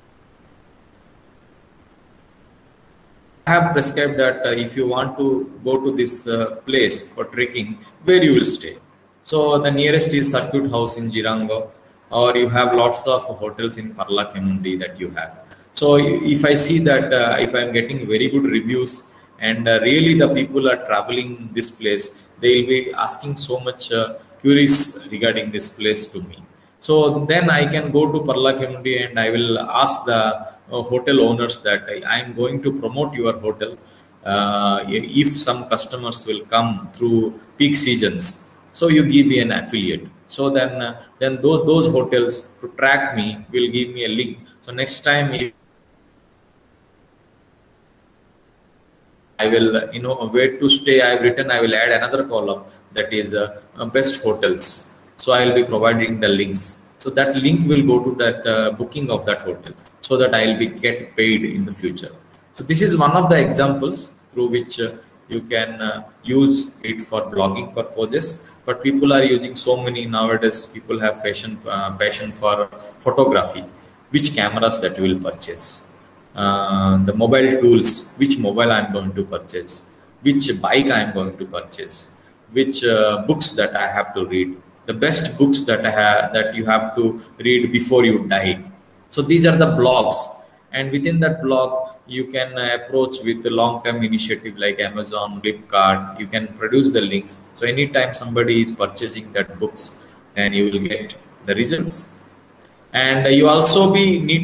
have prescribed that if you want to go to this place for trekking, where you will stay. So the nearest is Circuit House in Jirango, or you have lots of hotels in Parlakemundi that you have. So if I see that if I'm getting very good reviews and really the people are traveling this place, they will be asking so much queries regarding this place to me. So then I can go to Parlakemundi and I will ask the hotel owners that I am going to promote your hotel. If some customers will come through peak seasons, so you give me an affiliate. So then those hotels to track me will give me a link. So next time if I will, where to stay, I've written, I will add another column that is best hotels. So I will be providing the links. So that link will go to that booking of that hotel so that I will be get paid in the future. So this is one of the examples through which you can use it for blogging purposes. But people are using so many nowadays. People have passion for photography. Which cameras that you will purchase? The mobile tools, which mobile I'm going to purchase, which bike I'm going to purchase, which books that I have to read, the best books that that you have to read before you die. So these are the blogs, and within that blog you can approach with the long-term initiative like Amazon, Flipkart. You can produce the links. So anytime somebody is purchasing that books, then you will get the results. And you also need.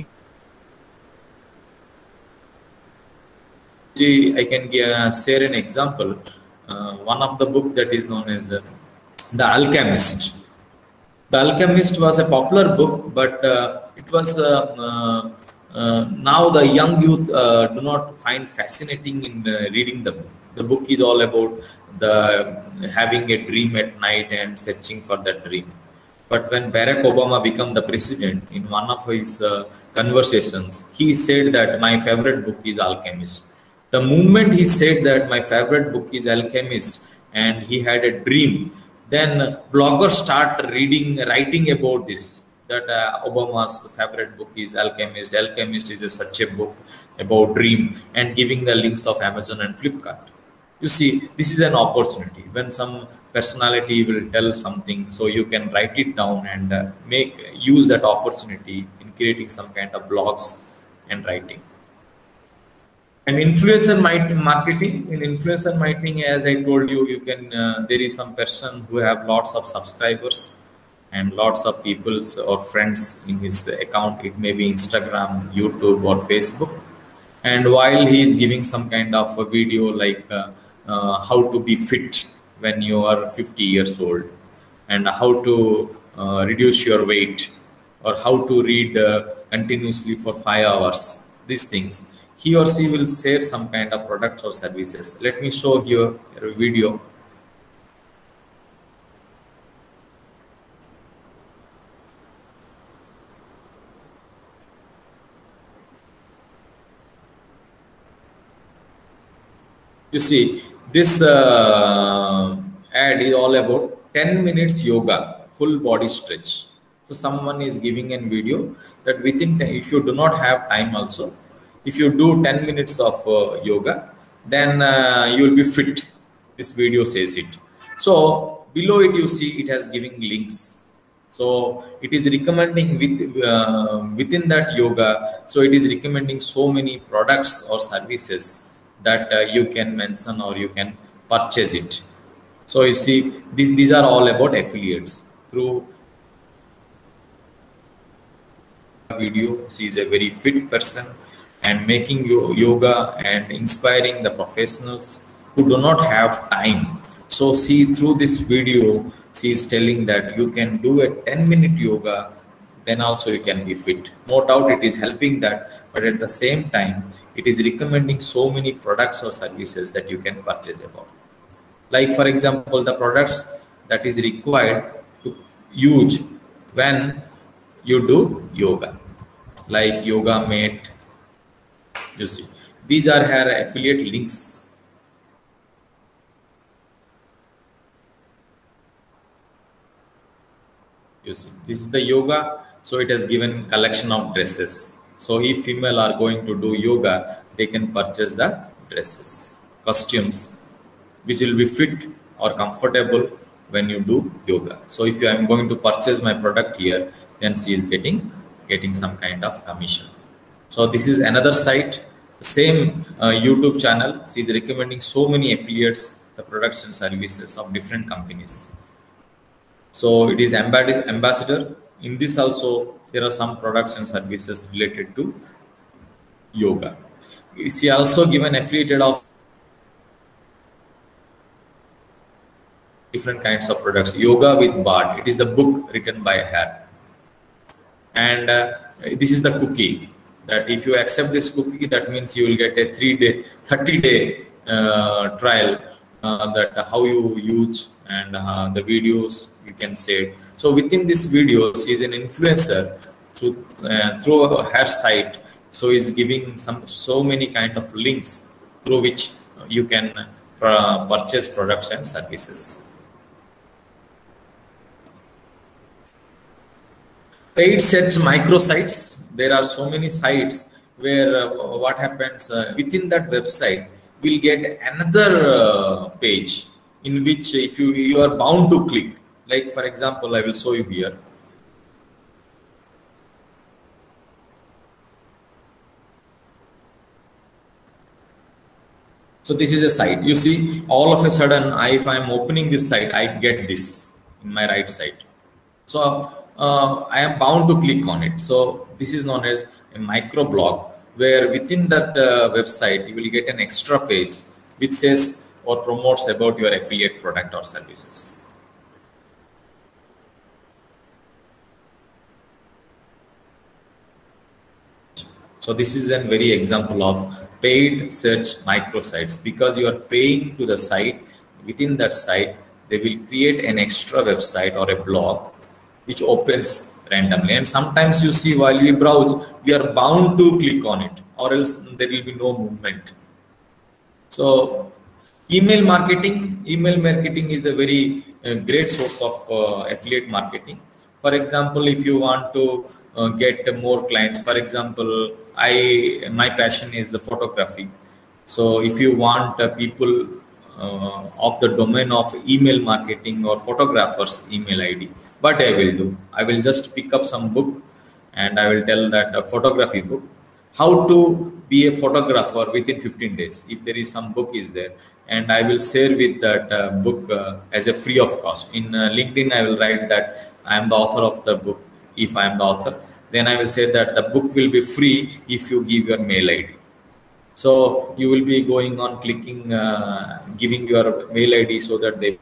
I can share an example. One of the book that is known as The Alchemist. The Alchemist was a popular book, but it was now the young youth do not find fascinating in reading the book. The book is all about having a dream at night and searching for that dream. But when Barack Obama became the president, in one of his conversations, he said that my favorite book is Alchemist. The moment he said that my favorite book is Alchemist and he had a dream, then bloggers start writing about this, that Obama's favorite book is Alchemist. Alchemist is such a book about dream, and giving the links of Amazon and Flipkart. You see, this is an opportunity when some personality will tell something, so you can write it down and use that opportunity in creating some kind of blogs and writing. And influencer marketing. In influencer marketing, as I told you, you can there is some person who have lots of subscribers and lots of people or friends in his account. It may be Instagram, YouTube, or Facebook. And while he is giving some kind of a video like how to be fit when you are 50 years old, and how to reduce your weight, or how to read continuously for 5 hours, these things, he or she will share some kind of products or services. Let me show here a video. You see, this ad is all about 10 minutes yoga, full body stretch. So someone is giving a video that within, if you do not have time also, if you do 10 minutes of yoga, then you will be fit. This video says it. So below it, you see it has giving links. So it is recommending within that yoga. So it is recommending so many products or services that you can mention or you can purchase it. So you see, these are all about affiliates. Through video, she is a very fit person and making yoga and inspiring the professionals who do not have time. So see, through this video, she is telling that you can do a 10-minute yoga, then also you can be fit. No doubt it is helping that, but at the same time, it is recommending so many products or services that you can purchase about. Like for example, the products that is required to use when you do yoga, like yoga mat. You see, these are her affiliate links. You see, this is the yoga. So it has given collection of dresses. So if female are going to do yoga, they can purchase the dresses, costumes, which will be fit or comfortable when you do yoga. So if I am going to purchase my product here, then she is getting some kind of commission. So this is another site, same YouTube channel. She is recommending so many affiliates, the products and services of different companies. So it is ambassador. In this also, there are some products and services related to yoga. She also given affiliated of different kinds of products. Yoga with Bard. It is the book written by her. And this is the cookie. That if you accept this cookie, that means you will get a 30-day trial. That how you use and the videos you can save. So within this video, she is an influencer through her site. So is giving so many kind of links through which you can purchase products and services. Paid search microsites. There are so many sites where what happens within that website, we'll get another page in which if you are bound to click. Like for example, I will show you here. So this is a site. You see, all of a sudden, if I am opening this site, I get this in my right side. So I am bound to click on it. So this is known as a microblog, where within that website, you will get an extra page which says or promotes about your affiliate product or services. So this is a very example of paid search microsites, because you are paying to the site. Within that site, they will create an extra website or a blog which opens randomly. And sometimes you see while we browse, we are bound to click on it, or else there will be no movement. So email marketing is a very great source of affiliate marketing. For example, if you want to get more clients, for example, my passion is the photography. So if you want people of the domain of email marketing or photographers email ID, what I will do, I will just pick up some book and I will tell that a photography book, how to be a photographer within 15 days. If there is some book is there, and I will share with that book as a free of cost. In LinkedIn, I will write that I am the author of the book. If I am the author, then I will say that the book will be free if you give your mail ID. So you will be going on clicking, giving your mail ID so that they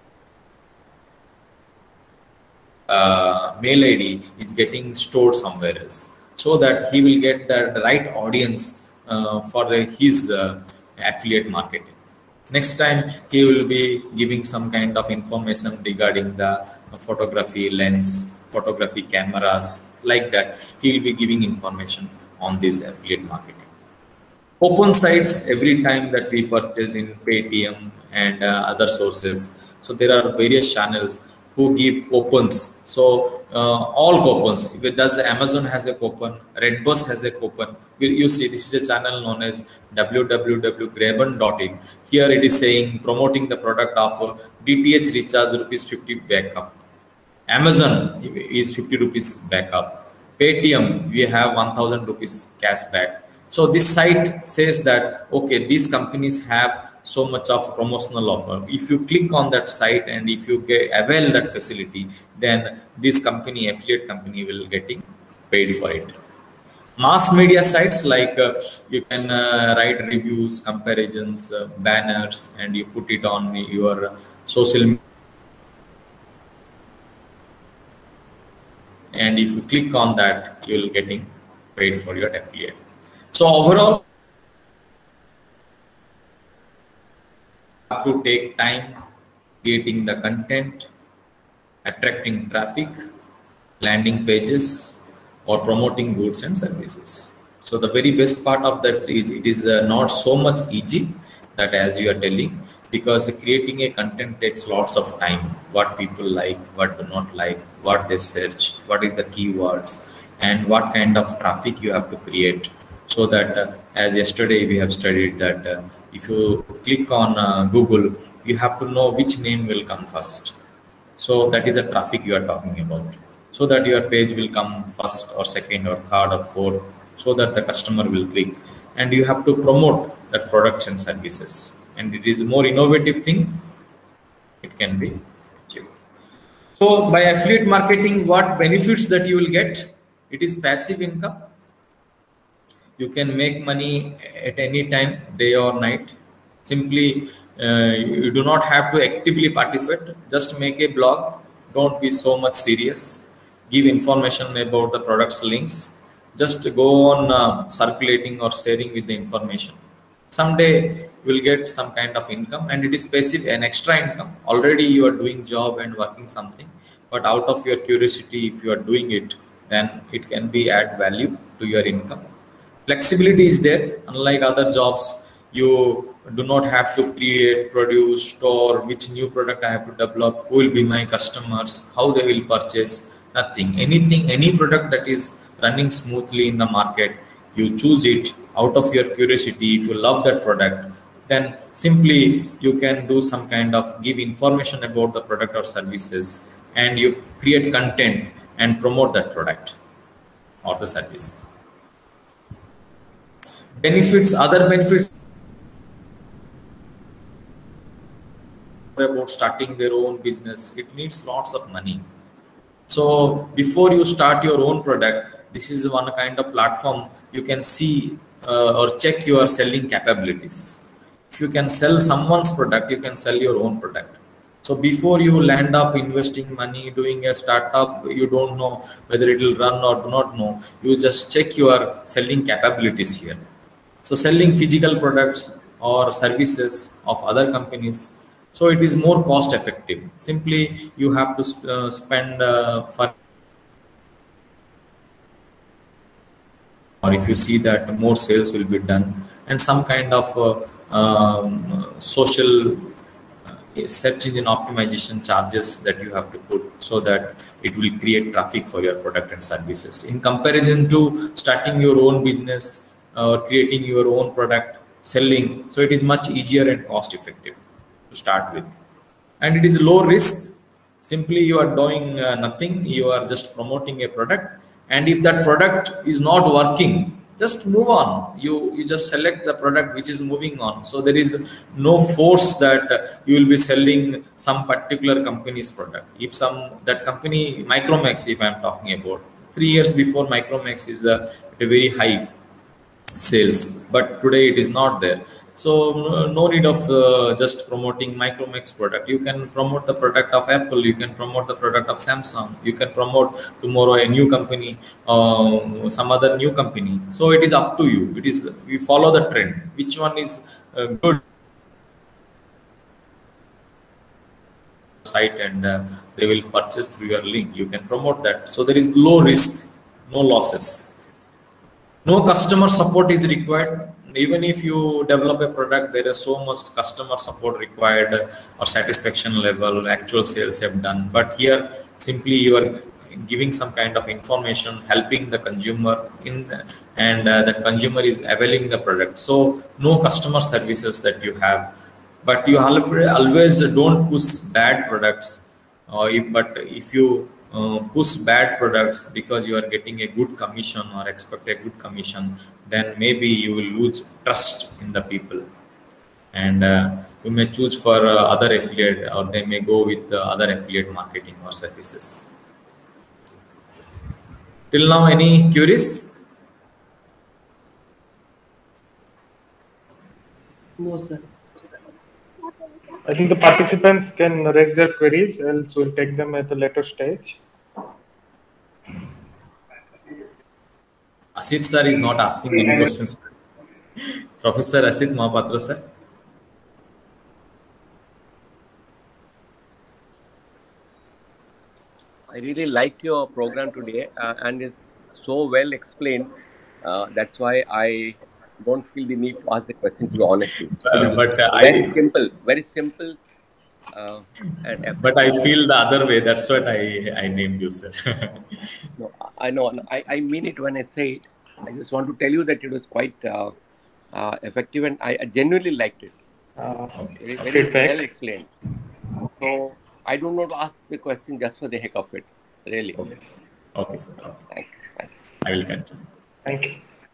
mail ID is getting stored somewhere else, so that he will get the right audience for his affiliate marketing. Next time he will be giving some kind of information regarding the photography lens, photography cameras, like that. He will be giving information on this affiliate marketing. Open sites, every time that we purchase in Paytm and other sources. So there are various channels who give coupons. So all coupons, does Amazon has a coupon, Redbus has a coupon. You see, this is a channel known as www.graben.in. Here it is saying, promoting the product of DTH recharge ₹50 backup. Amazon is 50 rupees backup. Paytm, we have 1000 rupees cash back. So this site says that, okay, these companies have so much of promotional offer. If you click on that site and if you avail that facility, then this company, affiliate company, will getting paid for it. Mass media sites, like you can write reviews, comparisons, banners, and you put it on your social media. And if you click on that, you will getting paid for your affiliate. So overall, you have to take time creating the content, attracting traffic, landing pages, or promoting goods and services. So the very best part of that is it is not so much easy that as you are telling, because creating a content takes lots of time. What people like, what do not like, what they search, what is the keywords, and what kind of traffic you have to create. So that as yesterday we have studied that if you click on Google, you have to know which name will come first. So that is the traffic you are talking about. So that your page will come first or second or third or fourth so that the customer will click. And you have to promote that products and services. And it is a more innovative thing. It can be. So by affiliate marketing, what benefits that you will get? It is passive income. You can make money at any time, day or night. Simply, you do not have to actively participate. Just make a blog. Don't be so much serious. Give information about the products links. Just go on circulating or sharing with the information. Someday you will get some kind of income, and it is passive, an extra income. Already you are doing job and working something, but out of your curiosity, if you are doing it, then it can be add value to your income. Flexibility is there. Unlike other jobs, you do not have to create, produce, store which new product I have to develop, who will be my customers, how they will purchase. Nothing. Anything, any product that is running smoothly in the market, you choose it out of your curiosity. If you love that product, then simply you can do some kind of give information about the product or services, and you create content and promote that product or the service. Benefits, other benefits about starting their own business. It needs lots of money. So before you start your own product, this is one kind of platform you can see or check your selling capabilities. If you can sell someone's product, you can sell your own product. So before you land up investing money, doing a startup, you don't know whether it will run or do not know. You just check your selling capabilities here. So selling physical products or services of other companies, so it is more cost effective. Simply you have to spend for, or if you see that more sales will be done, and some kind of social search engine optimization charges that you have to put, so that it will create traffic for your product and services. In comparison to starting your own business or creating your own product, selling, so it is much easier and cost effective to start with, and it is low risk. Simply you are doing nothing, you are just promoting a product, and if that product is not working, just move on. You just select the product which is moving on. So there is no force that you will be selling some particular company's product. If that company, Micromax, if I am talking about, 3 years before, Micromax is at a very high sales, but today it is not there. So no need of just promoting Micromax product. You can promote the product of Apple, you can promote the product of Samsung, you can promote tomorrow a new company, some other new company. So it is up to you. It is, we follow the trend, which one is good site, and they will purchase through your link. You can promote that. So there is low risk, no losses. No customer support is required. Even if you develop a product, there is so much customer support required or satisfaction level, actual sales have done. But here, simply you are giving some kind of information, helping the consumer and the consumer is availing the product. So no customer services that you have. But you always don't push bad products. But if you push bad products because you are getting a good commission or expect a good commission, then maybe you will lose trust in the people, and you may choose for other affiliate, or they may go with other affiliate marketing or services. Till now, any queries? No, sir. I think the participants can raise their queries, else we'll take them at a later stage. Asit sir is not asking any questions. Professor Asit Mahapatra sir. I really liked your program today, and it's so well explained. That's why I don't feel the need to ask the question, to be honest with you. But very simple. But I feel the other way. That's what I named you, sir. No, I know. I mean it when I say it. I just want to tell you that it was quite effective, and I genuinely liked it. Very well explained. So I don't want to ask the question just for the heck of it. Really. Okay, sir. Okay. Thank you. I will continue. Thank you.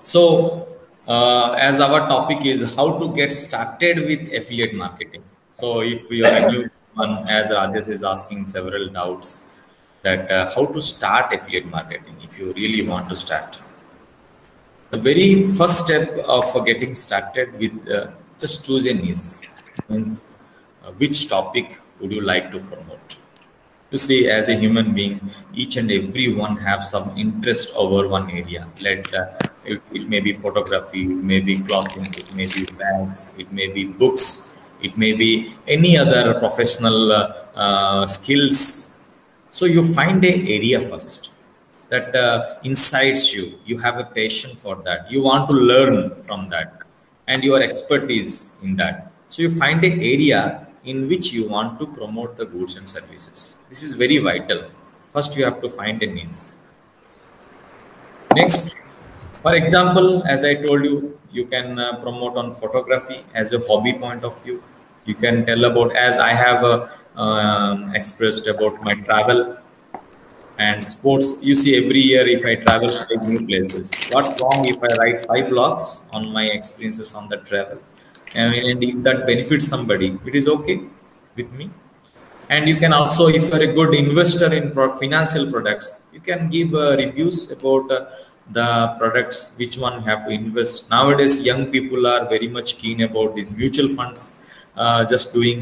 So as our topic is how to get started with affiliate marketing. So if you are a new one, as Rajesh is asking several doubts, that how to start affiliate marketing if you really want to start. The very first step of getting started with just choose a niche. Means which topic would you like to promote? You see, as a human being, each and every one have some interest over one area. It may be photography, it may be clothing, it may be bags, it may be books, it may be any other professional skills. So you find an area first that incites you. You have a passion for that. You want to learn from that, and your expertise in that. So you find an area in which you want to promote the goods and services. This is very vital. First, you have to find a niche. Next, for example, as I told you, you can promote on photography as a hobby point of view. You can tell about, as I have expressed about my travel and sports. You see, every year if I travel to new places, what's wrong if I write 5 blogs on my experiences on the travel? And if that benefits somebody, it is okay with me. And you can also, if you're a good investor in financial products, you can give reviews about the products, which one you have to invest. Nowadays, young people are very much keen about these mutual funds, just doing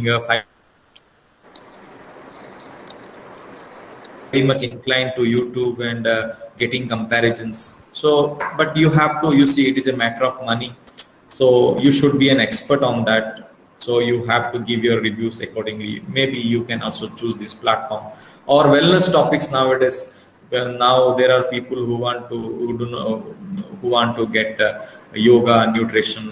very much inclined to YouTube and getting comparisons. So, but you have to, you see, it is a matter of money. So you should be an expert on that. So you have to give your reviews accordingly. Maybe you can also choose this platform or wellness topics nowadays. Well, now there are people who want to get yoga, nutrition.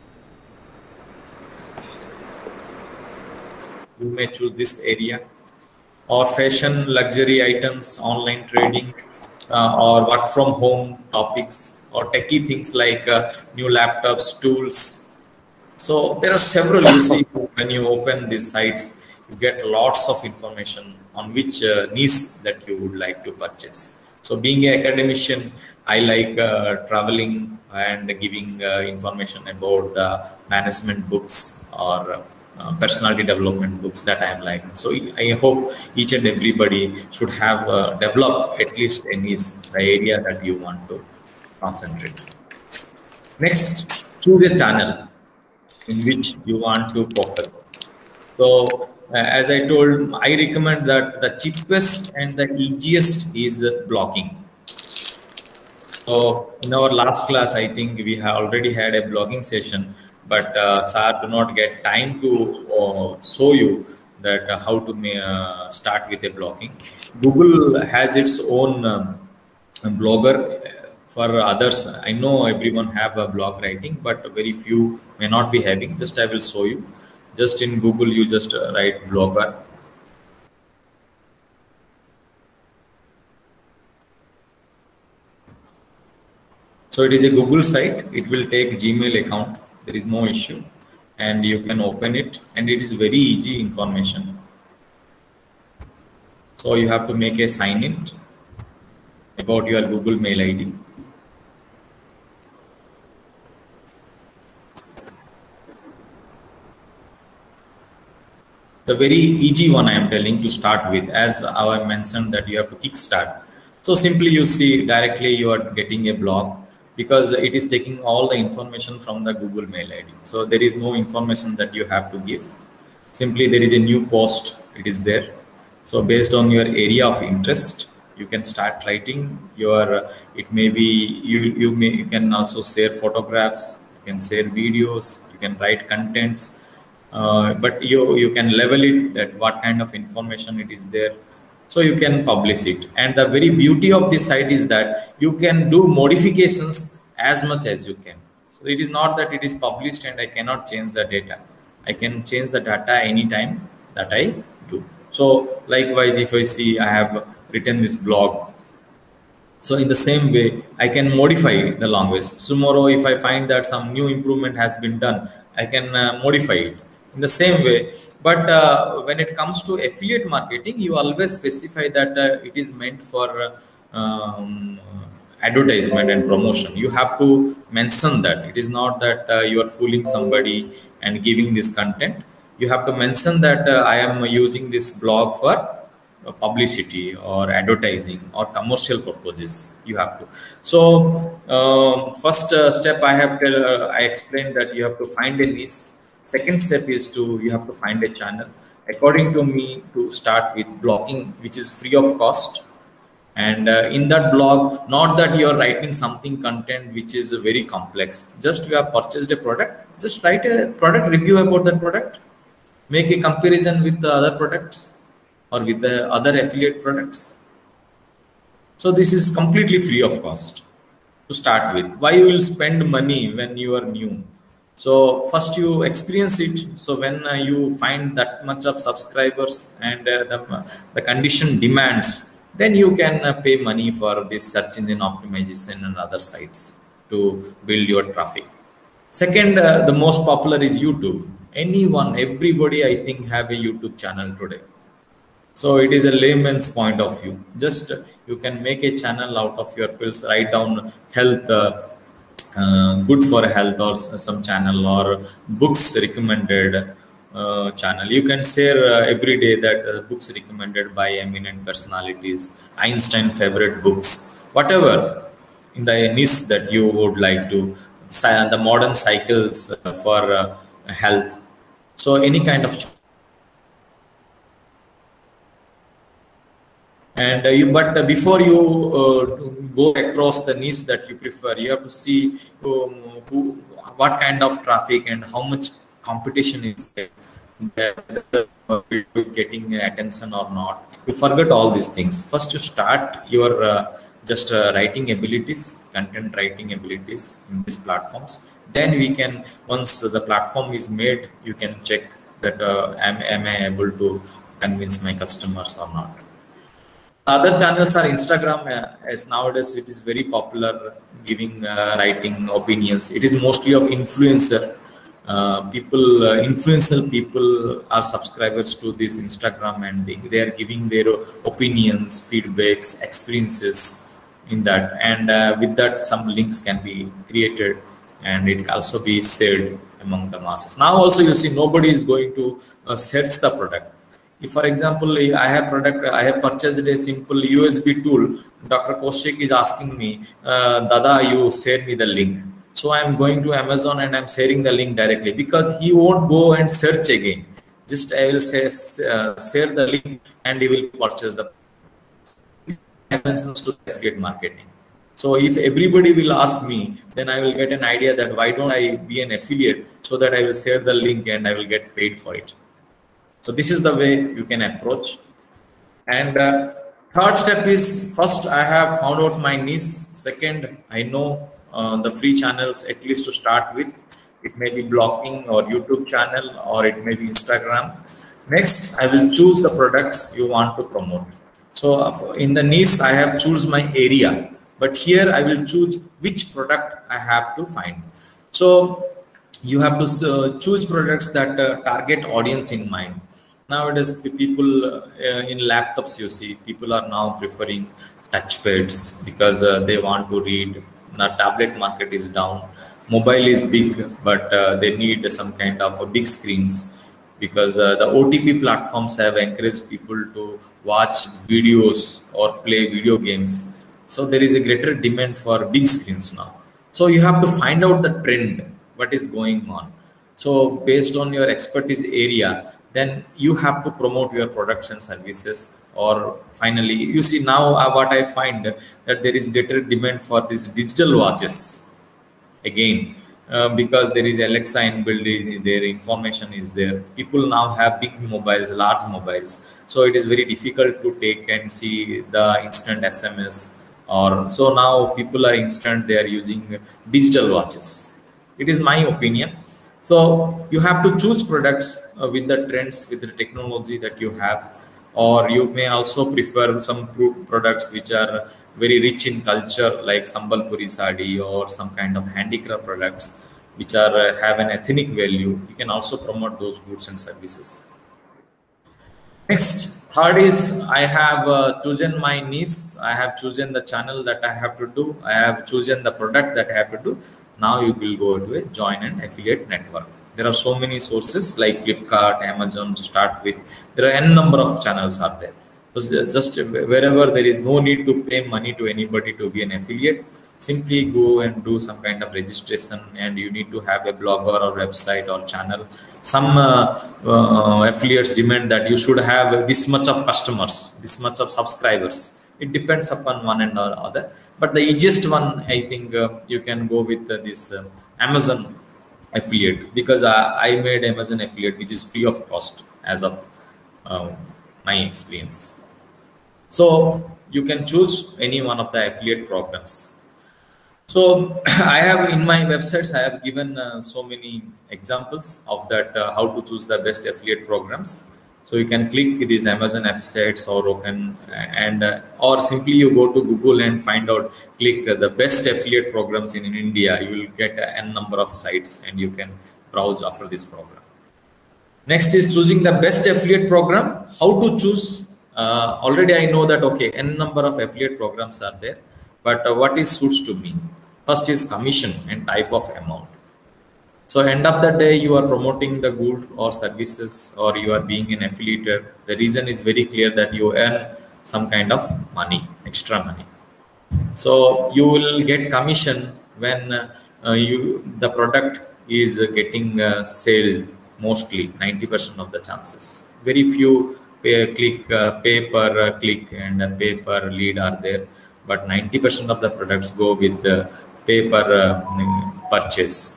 You may choose this area, or fashion, luxury items, online trading, or work from home topics, or techie things like new laptops, tools. So there are several. You see, when you open these sites, you get lots of information on which niche that you would like to purchase. So being an academician, I like traveling and giving information about the management books or personality development books that I am liking. So I hope each and everybody should have developed at least a niche, the area that you want to concentrate. Next, choose a channel in which you want to focus. So as I told, I recommend that the cheapest and the easiest is blogging. So in our last class, I think we have already had a blogging session, but sir do not get time to show you that how to start with a blogging. Google has its own blogger. For others, I know everyone have a blog writing, but very few may not be having. Just I will show you. Just in Google, you just write blogger. So it is a Google site. It will take Gmail account. There is no issue, and you can open it, and it is very easy information. So you have to make a sign in about your Google mail ID. The very easy one I am telling to start with, as I mentioned that you have to kickstart. So simply you see directly you are getting a blog, because it is taking all the information from the Google mail ID. So there is no information that you have to give. Simply there is a new post, it is there. So based on your area of interest, you can start writing your, it may be, you can also share photographs, you can share videos, you can write contents. But you can level it that what kind of information it is there, so you can publish it. And the very beauty of this site is that you can do modifications as much as you can. So it is not that it is published and I cannot change the data. I can change the data anytime that I do. So likewise, if I see I have written this blog, so in the same way I can modify the language. Tomorrow if I find that some new improvement has been done, I can modify it in the same way. But when it comes to affiliate marketing, you always specify that it is meant for advertisement and promotion. You have to mention that. It is not that you are fooling somebody and giving this content. You have to mention that I am using this blog for publicity or advertising or commercial purposes. You have to. So first step I explained that you have to find a niche. Second step is you have to find a channel. According to me, to start with blogging, which is free of cost. And in that blog, not that you are writing something content which is very complex. Just you have purchased a product, just write a product review about that product. Make a comparison with the other products or with the other affiliate products. So this is completely free of cost to start with. Why you will spend money when you are new? So first you experience it. So when you find that much of subscribers and the condition demands, then you can pay money for this search engine optimization and other sites to build your traffic. Second, the most popular is YouTube. Everybody I think have a YouTube channel today. So it is a layman's point of view. Just you can make a channel out of your pills, write down health, good for health or some channel, or books recommended channel. You can share every day that books recommended by eminent personalities, Einstein favorite books, whatever in the niche that you would like to, the modern cycles for health. So any kind of. And but before you go across the niche that you prefer, you have to see what kind of traffic and how much competition is there, getting attention or not. You forget all these things. First, you start your just writing abilities, content writing abilities in these platforms. Then we can, once the platform is made, you can check that am I able to convince my customers or not. Other channels are Instagram, as nowadays it is very popular, giving writing opinions. It is mostly of influencer influential people are subscribers to this Instagram, and they are giving their opinions, feedbacks, experiences in that. And with that, some links can be created, and it can also be shared among the masses. Now also you see nobody is going to search the product. If, for example, I have purchased a simple USB tool, Dr. Kaushik is asking me, Dada, you share me the link. So I am going to Amazon and I'm sharing the link directly, because he won't go and search again. Just I will say, share the link and he will purchase the to affiliate marketing. So if everybody will ask me, then I will get an idea that why don't I be an affiliate, so that I will share the link and I will get paid for it. So this is the way you can approach. And third step is, first I have found out my niche. Second, I know the free channels, at least to start with. It may be blogging or YouTube channel, or it may be Instagram. Next, I will choose the products you want to promote. So in the niche, I have choose my area, but here I will choose which product I have to find. So you have to choose products that target audience in mind. Nowadays, people in laptops, you see, people are now preferring touchpads because they want to read. The tablet market is down. Mobile is big, but they need some kind of big screens, because the OTP platforms have encouraged people to watch videos or play video games. So there is a greater demand for big screens now. So you have to find out the trend, what is going on. So based on your expertise area, then you have to promote your products and services. Or finally, you see now what I find, that there is greater demand for these digital watches again, because there is Alexa inbuilt, their information is there. People now have big mobiles, large mobiles. So it is very difficult to take and see the instant SMS. Or so now people are instant, they are using digital watches. It is my opinion. So you have to choose products with the trends, with the technology that you have. Or you may also prefer some products which are very rich in culture, like Sambalpuri Sadi or some kind of handicraft products which are have an ethnic value. You can also promote those goods and services. Next, third is I have chosen my niche. I have chosen the channel that I have to do. I have chosen the product that I have to do. Now you will go to a join an affiliate network. There are so many sources like Flipkart, Amazon to start with. There are n number of channels are there. So just wherever there is no need to pay money to anybody to be an affiliate, simply go and do some kind of registration, and you need to have a blogger or website or channel. Some affiliates demand that you should have this much of customers, this much of subscribers. It depends upon one and other, but the easiest one, I think, you can go with this Amazon affiliate, because I made Amazon affiliate, which is free of cost as of my experience. So you can choose any one of the affiliate programs. So I have in my websites, I have given so many examples of that, how to choose the best affiliate programs. So you can click these Amazon affiliates, or you can, or simply you go to Google and find out, click the best affiliate programs in India. You will get n number of sites, and you can browse after this program. Next is choosing the best affiliate program. How to choose? Already I know that, okay, n number of affiliate programs are there, but what is suits to me? First is commission and type of amount. So end of the day, you are promoting the good or services, or you are being an affiliate. The reason is very clear, that you earn some kind of money, extra money. So you will get commission when the product is getting sold, mostly 90% of the chances. Very few pay per click and pay per lead are there, but 90% of the products go with the pay per purchase.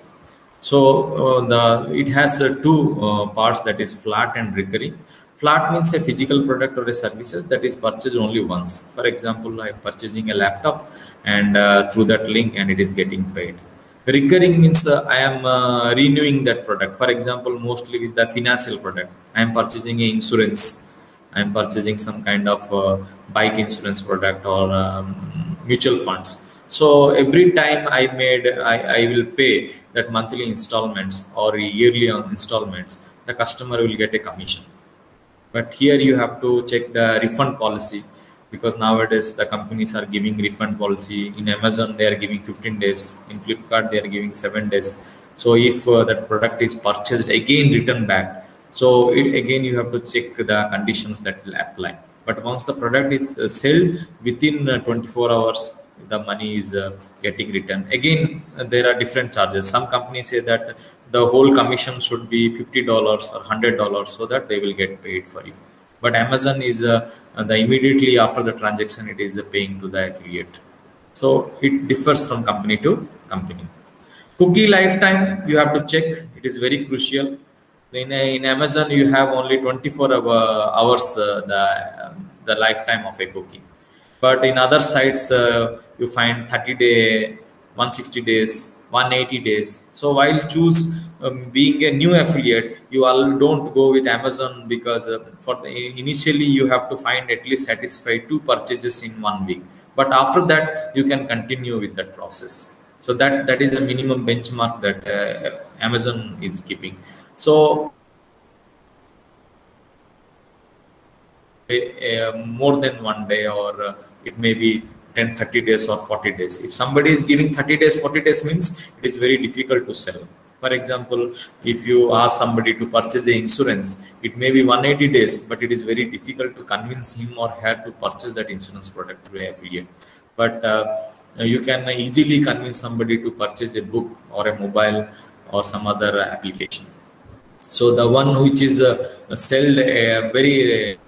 So it has two parts, that is flat and recurring. Flat means a physical product or a services that is purchased only once. For example, I'm purchasing a laptop, and through that link, and it is getting paid. Recurring means I am renewing that product. For example, mostly with the financial product, I am purchasing an insurance. I am purchasing some kind of bike insurance product, or mutual funds. So every time I will pay that monthly installments or yearly installments, the customer will get a commission. But here you have to check the refund policy, because nowadays the companies are giving refund policy. In Amazon, they are giving 15 days. In Flipkart, they are giving 7 days. So if that product is purchased, again return back. So again, you have to check the conditions that will apply. But once the product is sold, within 24 hours, the money is getting returned. Again, there are different charges. Some companies say that the whole commission should be $50 or $100, so that they will get paid for you. But Amazon is the immediately after the transaction, it is paying to the affiliate. So it differs from company to company. Cookie lifetime, you have to check. It is very crucial. In Amazon, you have only 24 hours the lifetime of a cookie. But in other sites, you find 30-day, 160 days, 180 days. So while choose being a new affiliate, you all don't go with Amazon, because initially you have to find at least satisfy 2 purchases in 1 week. But after that, you can continue with that process. So that is a minimum benchmark that Amazon is keeping. So more than 1 day, or it may be 10, 30 days or 40 days. If somebody is giving 30 days, 40 days means it is very difficult to sell. For example, if you ask somebody to purchase a insurance, it may be 180 days, but it is very difficult to convince him or her to purchase that insurance product through an affiliate. But you can easily convince somebody to purchase a book or a mobile or some other application. So the one which is sold a very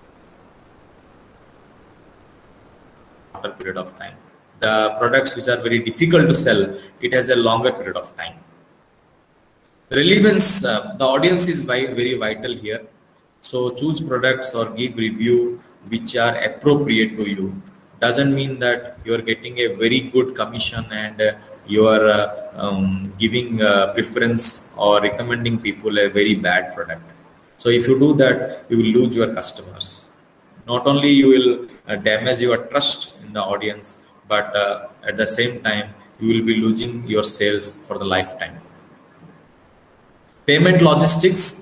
shorter period of time. The products which are very difficult to sell, it has a longer period of time. Relevance, the audience is very vital here. So choose products or give review which are appropriate to you. Doesn't mean that you are getting a very good commission and you are giving preference or recommending people a very bad product. So if you do that, you will lose your customers. Not only you will damage your trust in the audience, but at the same time, you will be losing your sales for the lifetime. Payment logistics,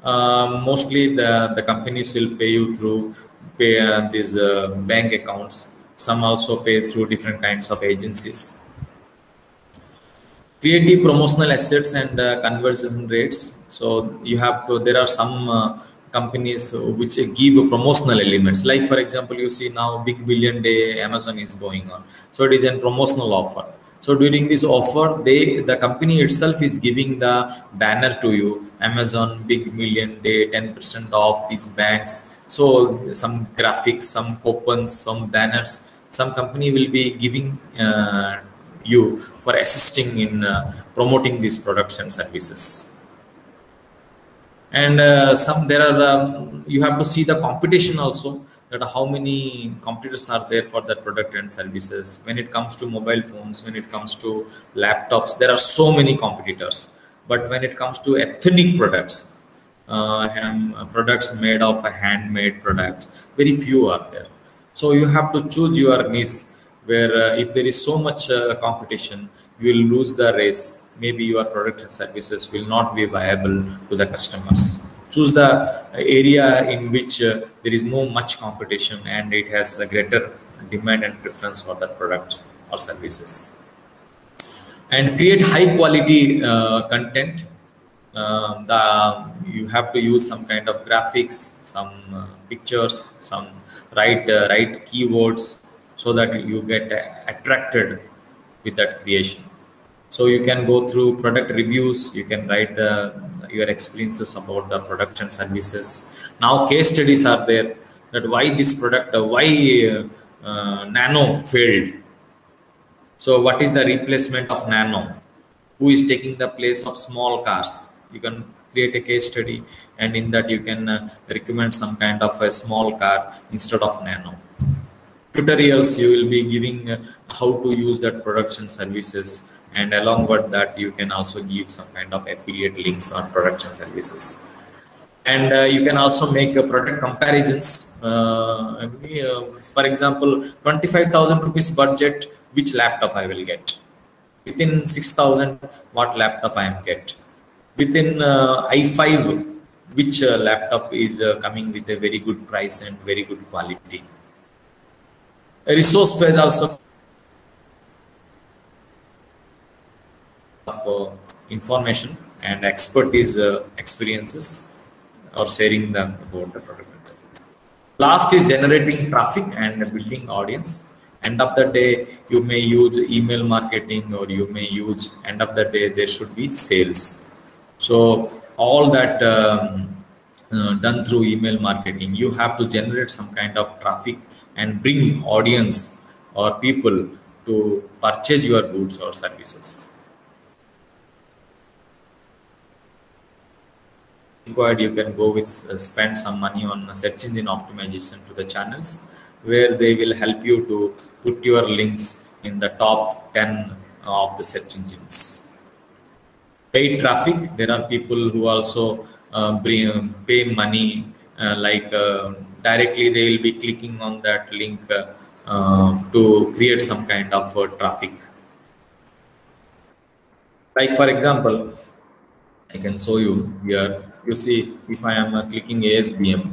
Mostly the companies will pay you through these bank accounts. Some also pay through different kinds of agencies. Creative promotional assets and conversion rates. So you have to, there are some companies which give promotional elements. Like for example, you see now Big Billion Day Amazon is going on. So it is a promotional offer. So during this offer, the company itself is giving the banner to you, Amazon Big Million Day, 10% off these banks. So some graphics, some coupons, some banners, some company will be giving you for assisting in promoting these products and services. And there are you have to see the competition also, that how many competitors are there for that product and services. When it comes to mobile phones, when it comes to laptops, there are so many competitors. But when it comes to ethnic products, products made of handmade products, very few are there. So you have to choose your niche, where if there is so much competition, you will lose the race. Maybe your product and services will not be viable to the customers. Choose the area in which there is no much competition and it has a greater demand and preference for the products or services. And create high quality content. You have to use some kind of graphics, some pictures, some right keywords, so that you get attracted with that creation. So you can go through product reviews, you can write your experiences about the product and services. Now case studies are there, that why this product, why Nano failed. So what is the replacement of Nano? Who is taking the place of small cars? You can create a case study, and in that you can recommend some kind of a small car instead of Nano. Tutorials you will be giving how to use that products and services, and along with that you can also give some kind of affiliate links on products and services. And you can also make product comparisons. For example, 25,000 rupees budget, which laptop I will get? Within 6,000, what laptop I am get? Within i5, which laptop is coming with a very good price and very good quality? A resource page also of information and expertise experiences, or sharing them about the product and service. Last is generating traffic and building audience. End of the day, you may use email marketing, or you may use, end of the day, there should be sales. So all that done through email marketing, you have to generate some kind of traffic and bring audience or people to purchase your goods or services. Required, you can go with spend some money on search engine optimization to the channels, where they will help you to put your links in the top 10 of the search engines. Paid traffic, there are people who also pay money, directly they will be clicking on that link to create some kind of traffic. Like for example, I can show you here. You see, if I am clicking ASBM,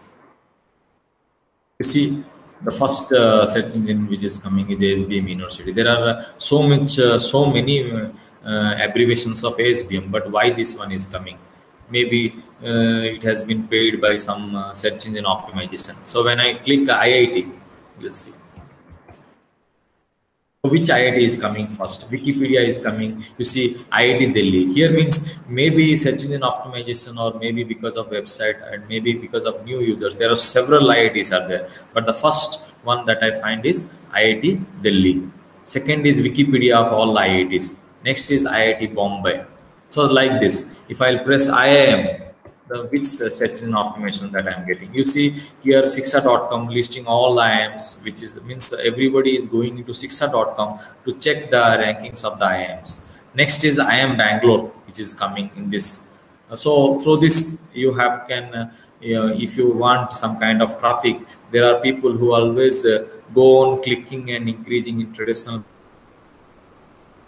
you see the first search engine which is coming is ASBM University. There are so many abbreviations of ASBM, but why this one is coming? Maybe it has been paid by some search engine optimization. So when I click IIT, you'll see which IIT is coming first. Wikipedia is coming. You see IIT Delhi. Here means maybe search engine optimization, or maybe because of website, and maybe because of new users. There are several IITs are there, but the first one that I find is IIT Delhi. Second is Wikipedia of all IITs. Next is IIT Bombay. So like this, if I'll press IIM, which search engine optimization that I'm getting. You see here Shiksha.com listing all the IIMs, which means everybody is going into Shiksha.com to check the rankings of the IIMs. Next is IIM Bangalore, which is coming in this. So through this, you can if you want some kind of traffic, there are people who always go on clicking and increasing in traditional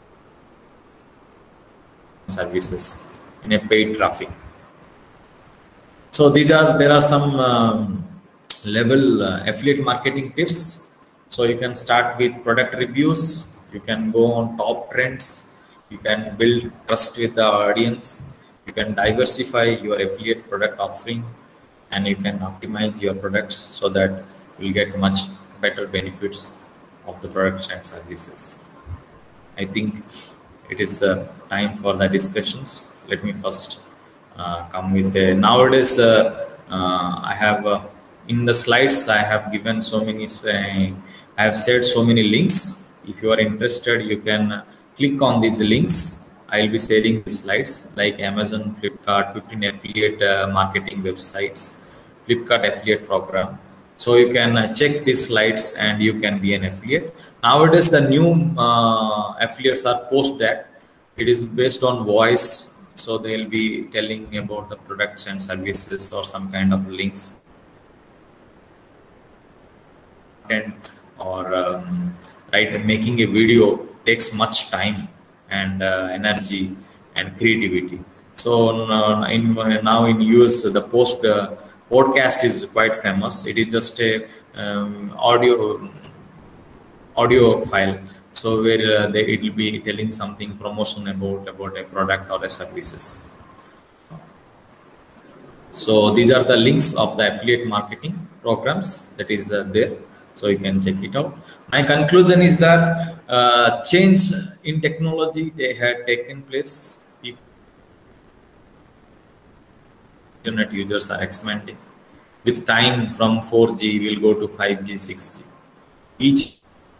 services in a paid traffic. So there are some level affiliate marketing tips. So you can start with product reviews. You can go on top trends. You can build trust with the audience. You can diversify your affiliate product offering, and you can optimize your products so that you'll get much better benefits of the products and services. I think it is time for the discussions. Let me first come with the nowadays. I have in the slides I have given so many. I have said so many links. If you are interested, you can click on these links. I'll be sharing the slides like Amazon, Flipkart, 15 affiliate marketing websites, Flipkart affiliate program. So you can check these slides and you can be an affiliate. Nowadays, the new affiliates are post that. It is based on voice. So they'll be telling about the products and services or some kind of links. Or making a video takes much time and energy and creativity. So now in US, the podcast is quite famous. It is just a audio file. So where it will be telling something promotion about a product or a services. So these are the links of the affiliate marketing programs that is there. So you can check it out. My conclusion is that change in technology had taken place. Internet users are expanding. With time, from 4G will go to 5G, 6G. Each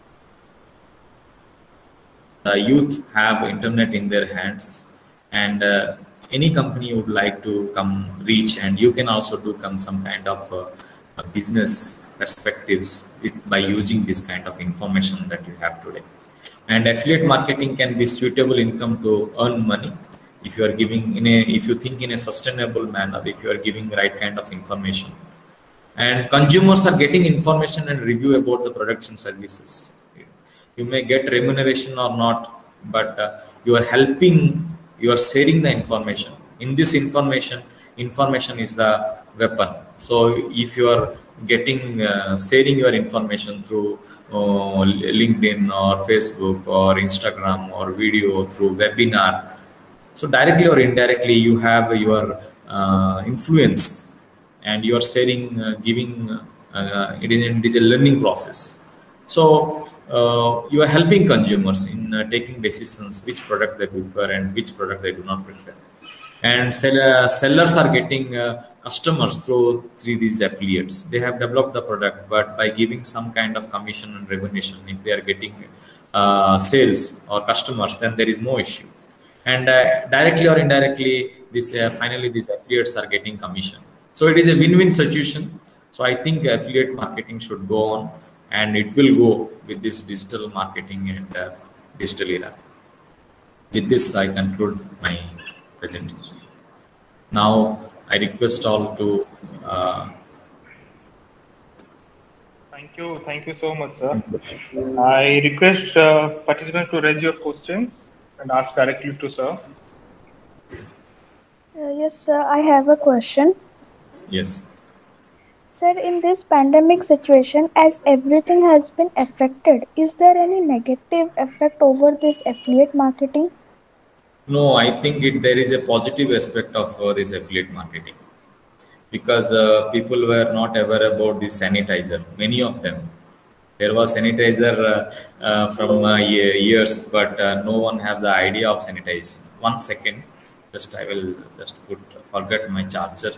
youth have internet in their hands, and any company would like to come reach, and you can also do some kind of business perspectives by using this kind of information that you have today. And affiliate marketing can be suitable income to earn money if you are giving if you think in a sustainable manner, if you are giving right kind of information. And consumers are getting information and review about the products and services. You may get remuneration or not, but you are helping, you are sharing the information. In this information is the weapon. So if you are getting sharing your information through LinkedIn or Facebook or Instagram or video through webinar, so directly or indirectly you have your influence, and you are sharing, giving. It is a learning process. So you are helping consumers in taking decisions which product they prefer and which product they do not prefer. And sellers are getting customers through these affiliates. They have developed the product, but by giving some kind of commission and remuneration, if they are getting sales or customers, then there is no issue. And directly or indirectly, finally these affiliates are getting commission. So it is a win-win situation. So I think affiliate marketing should go on, and it will go with this digital marketing and digital era. With this, I conclude my presentation. Now I request all to Thank you so much, sir. I request participants to raise your questions and ask directly to sir. Yes, sir, I have a question. Yes. Sir, in this pandemic situation, as everything has been affected, is there any negative effect over this affiliate marketing? No, I think there is a positive aspect of this affiliate marketing, because people were not aware about this sanitizer. Many of them, there was sanitizer from years, but no one have the idea of sanitization. 1 second, I will just forget my charger.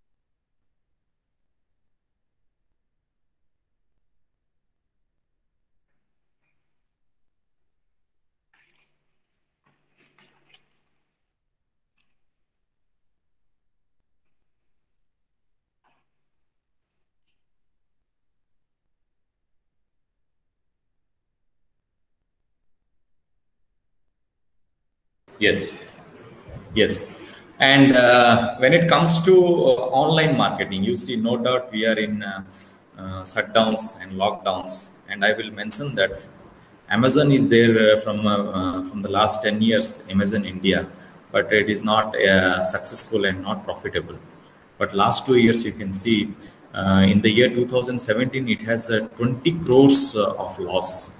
Yes. And when it comes to online marketing, you see, no doubt we are in shutdowns and lockdowns. And I will mention that Amazon is there from the last 10 years, Amazon India, but it is not successful and not profitable. But last 2 years, you can see in the year 2017, it has 20 crores of loss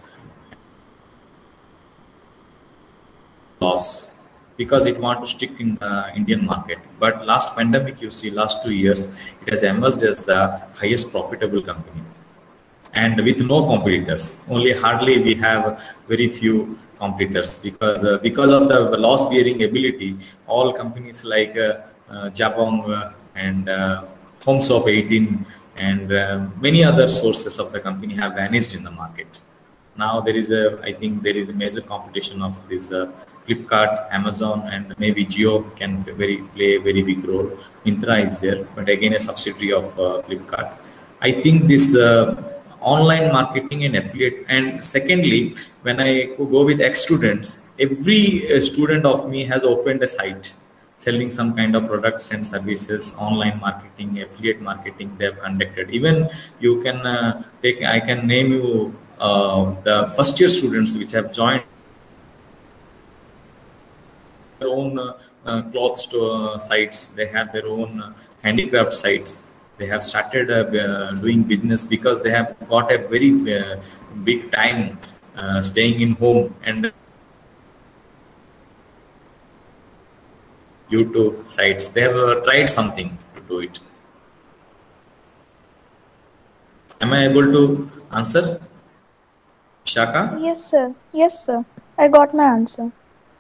because it want to stick in the Indian market. But last pandemic, you see, last 2 years, it has emerged as the highest profitable company. And with no competitors, only hardly we have very few competitors because of the loss bearing ability, all companies like Jabong and Homes of 18 and many other sources of the company have vanished in the market. Now there is I think there is a major competition of this Flipkart, Amazon, and maybe Jio can play a very big role. Myntra is there, but again a subsidiary of Flipkart. I think this online marketing and affiliate, and secondly, when I go with ex-students, every student of me has opened a site selling some kind of products and services, online marketing, affiliate marketing they have conducted. Even you can I can name you the first year students which have joined their own cloth store sites, they have their own handicraft sites. They have started doing business because they have got a very big time staying in home and YouTube sites. They have tried something to do it. Am I able to answer, Shaka? Yes, sir. Yes, sir. I got my answer.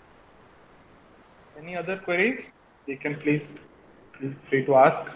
Any other queries? You can please feel free to ask.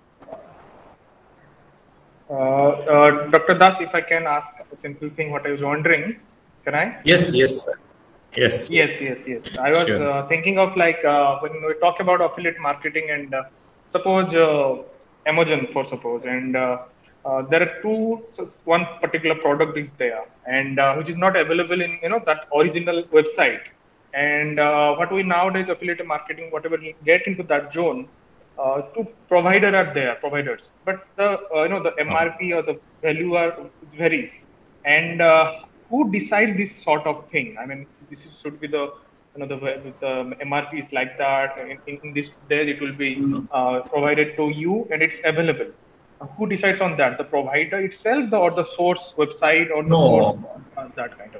Dr. Das, if I can ask a simple thing, what I was wondering, can I? Yes, yes, sir. Yes. I was thinking of like when we talk about affiliate marketing and suppose Amazon for suppose, and there are one particular product is there and which is not available in that original website, and what we nowadays affiliate marketing, whatever we get into that zone, two providers, but the the MRP or the value varies, and who decides this sort of thing? I mean, this should be the the MRP is like that. In this there it will be provided to you and it's available. Who decides on that? The provider itself, or the source website, or the source that kind of?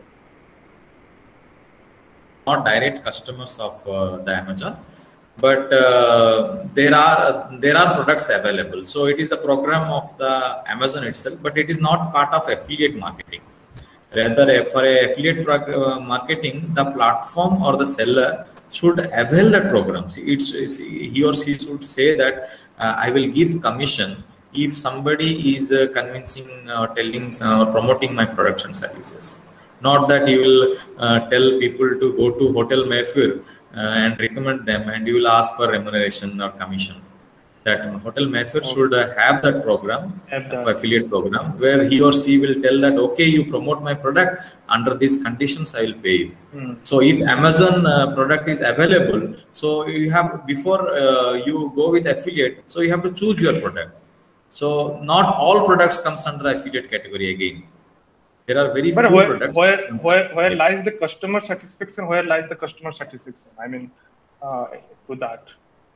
Not direct customers of the Amazon, but there are products available. So it is a program of the Amazon itself, but it is not part of affiliate marketing. Rather, for affiliate marketing, the platform or the seller should avail that program. He or she should say that I will give commission if somebody is convincing or telling or promoting my products and services. Not that you will tell people to go to Hotel Mayfair and recommend them and you will ask for remuneration or commission. That Hotel Mayfair should have that program, affiliate program, where he or she will tell that, okay, you promote my product, under these conditions I will pay you. So if Amazon product is available, so you have, before you go with affiliate, so you have to choose your product. So not all products comes under affiliate category again. There are very few products. Where lies the customer satisfaction? Where lies the customer satisfaction? I mean, to that.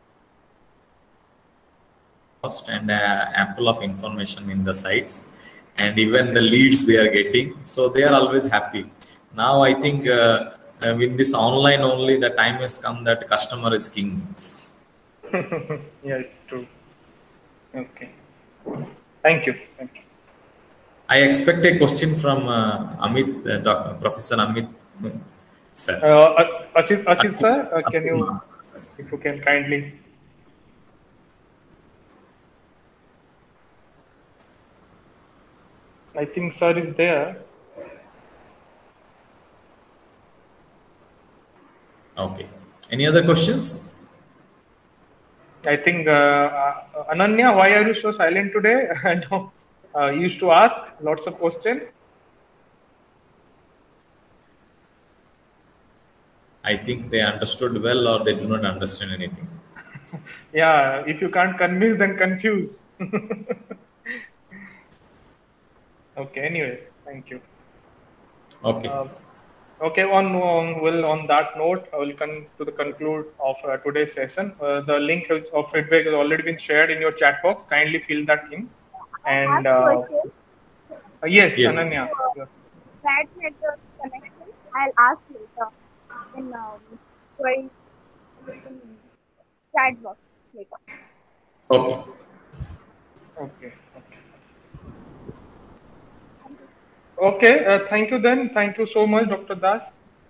And ample of information in the sites, and even the leads they are getting, so they are always happy. Now I think with this online only, the time has come that customer is king. Yeah, it's true. Okay, thank you. I expect a question from Amit, Professor Amit sir. Ashit sir, can you, if you can kindly. I think sir is there. Okay. Any other questions? I think Ananya, why are you so silent today? I know you used to ask lots of questions. I think they understood well, or they do not understand anything. Yeah, if you can't convince, then confuse. Okay, anyway, thank you. Okay. Okay, on that note, I will come to the conclude of today's session. The link of feedback has already been shared in your chat box. Kindly fill that in. And yes, Yes. Ananya. Bad network connection. I'll ask later in chat box later. Okay. Okay. Okay. Thank you then. Thank you so much, Dr. Das.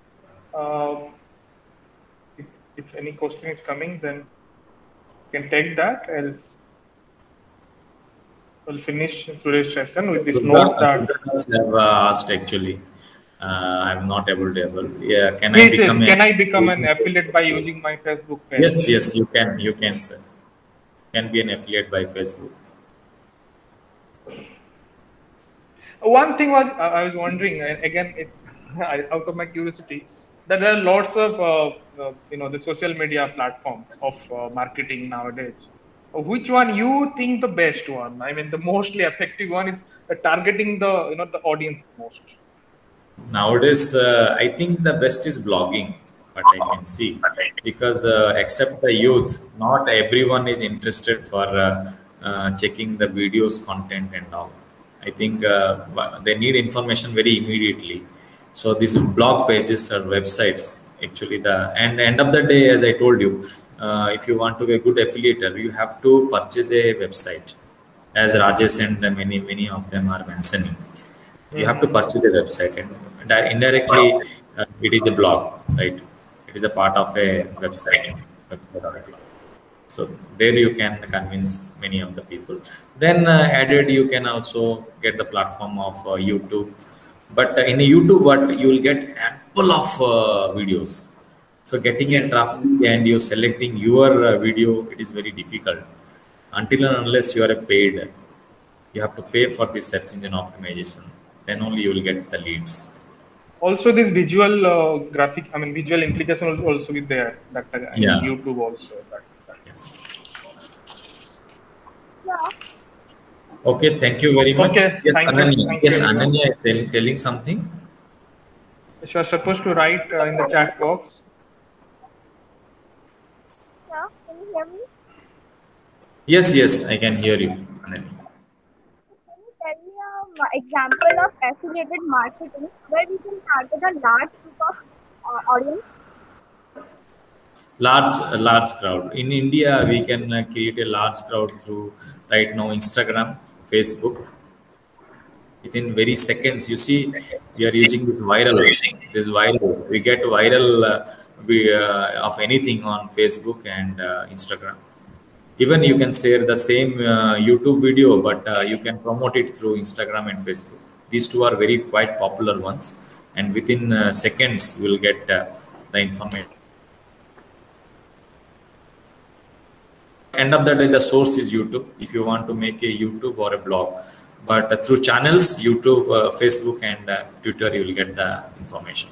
If any question is coming, then you can take that. Else we'll finish today's session with this note that have asked actually. I'm not able to. Yeah, can I become an affiliate by using my Facebook page? Yes, you can. You can, sir. Can be an affiliate by Facebook. One thing was I was wondering again, out of my curiosity, that there are lots of the social media platforms of marketing nowadays. Which one you think the best one? I mean, the mostly effective one is targeting the the audience most. Nowadays, I think the best is blogging, what I can see, because except the youth, not everyone is interested for checking the videos, content, and all. I think they need information very immediately. So these blog pages or websites, actually, end of the day, as I told you, if you want to be a good affiliator, you have to purchase a website, as Rajesh and many of them are mentioning. You have to purchase a website, and indirectly it is a blog, right? It is a part of a website or a blog. So there you can convince many of the people. Then added, you can also get the platform of YouTube. But in YouTube, what you will get ample of videos. So getting a traffic and you selecting your video, it is very difficult until and unless you are a paid. You have to pay for the search engine optimization. Then only you will get the leads. Also, this visual visual implication will also be there. That in YouTube also. Yes. Yeah. Okay, thank you very much. Okay, yes, Ananya. Yes, Ananya is telling something. She was supposed to write in the chat box. Yeah, can you hear me? Yes, I can hear you, Ananya. Can you tell me an example of affiliated marketing where we can target a large group of audience? Large crowd. In India, we can create a large crowd through right now Instagram, Facebook. Within very seconds, you see, we are using this viral. We get viral of anything on Facebook and Instagram. Even you can share the same YouTube video, but you can promote it through Instagram and Facebook. These two are very quite popular ones, and within seconds, you will get the information. End of the day, the source is YouTube. If you want to make a YouTube or a blog, but through channels, YouTube, Facebook, and Twitter, you will get the information.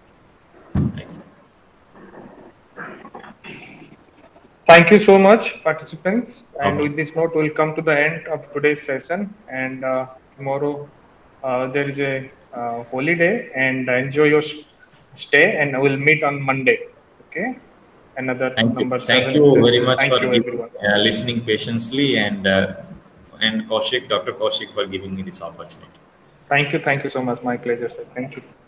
Thank you so much, participants. And with this note, we'll come to the end of today's session. And tomorrow there is a holiday, and enjoy your stay. And we'll meet on Monday. Okay. Another number 7. Thank you very much for listening patiently, and Dr. Kaushik, for giving me this opportunity. Thank you so much. My pleasure, sir. Thank you.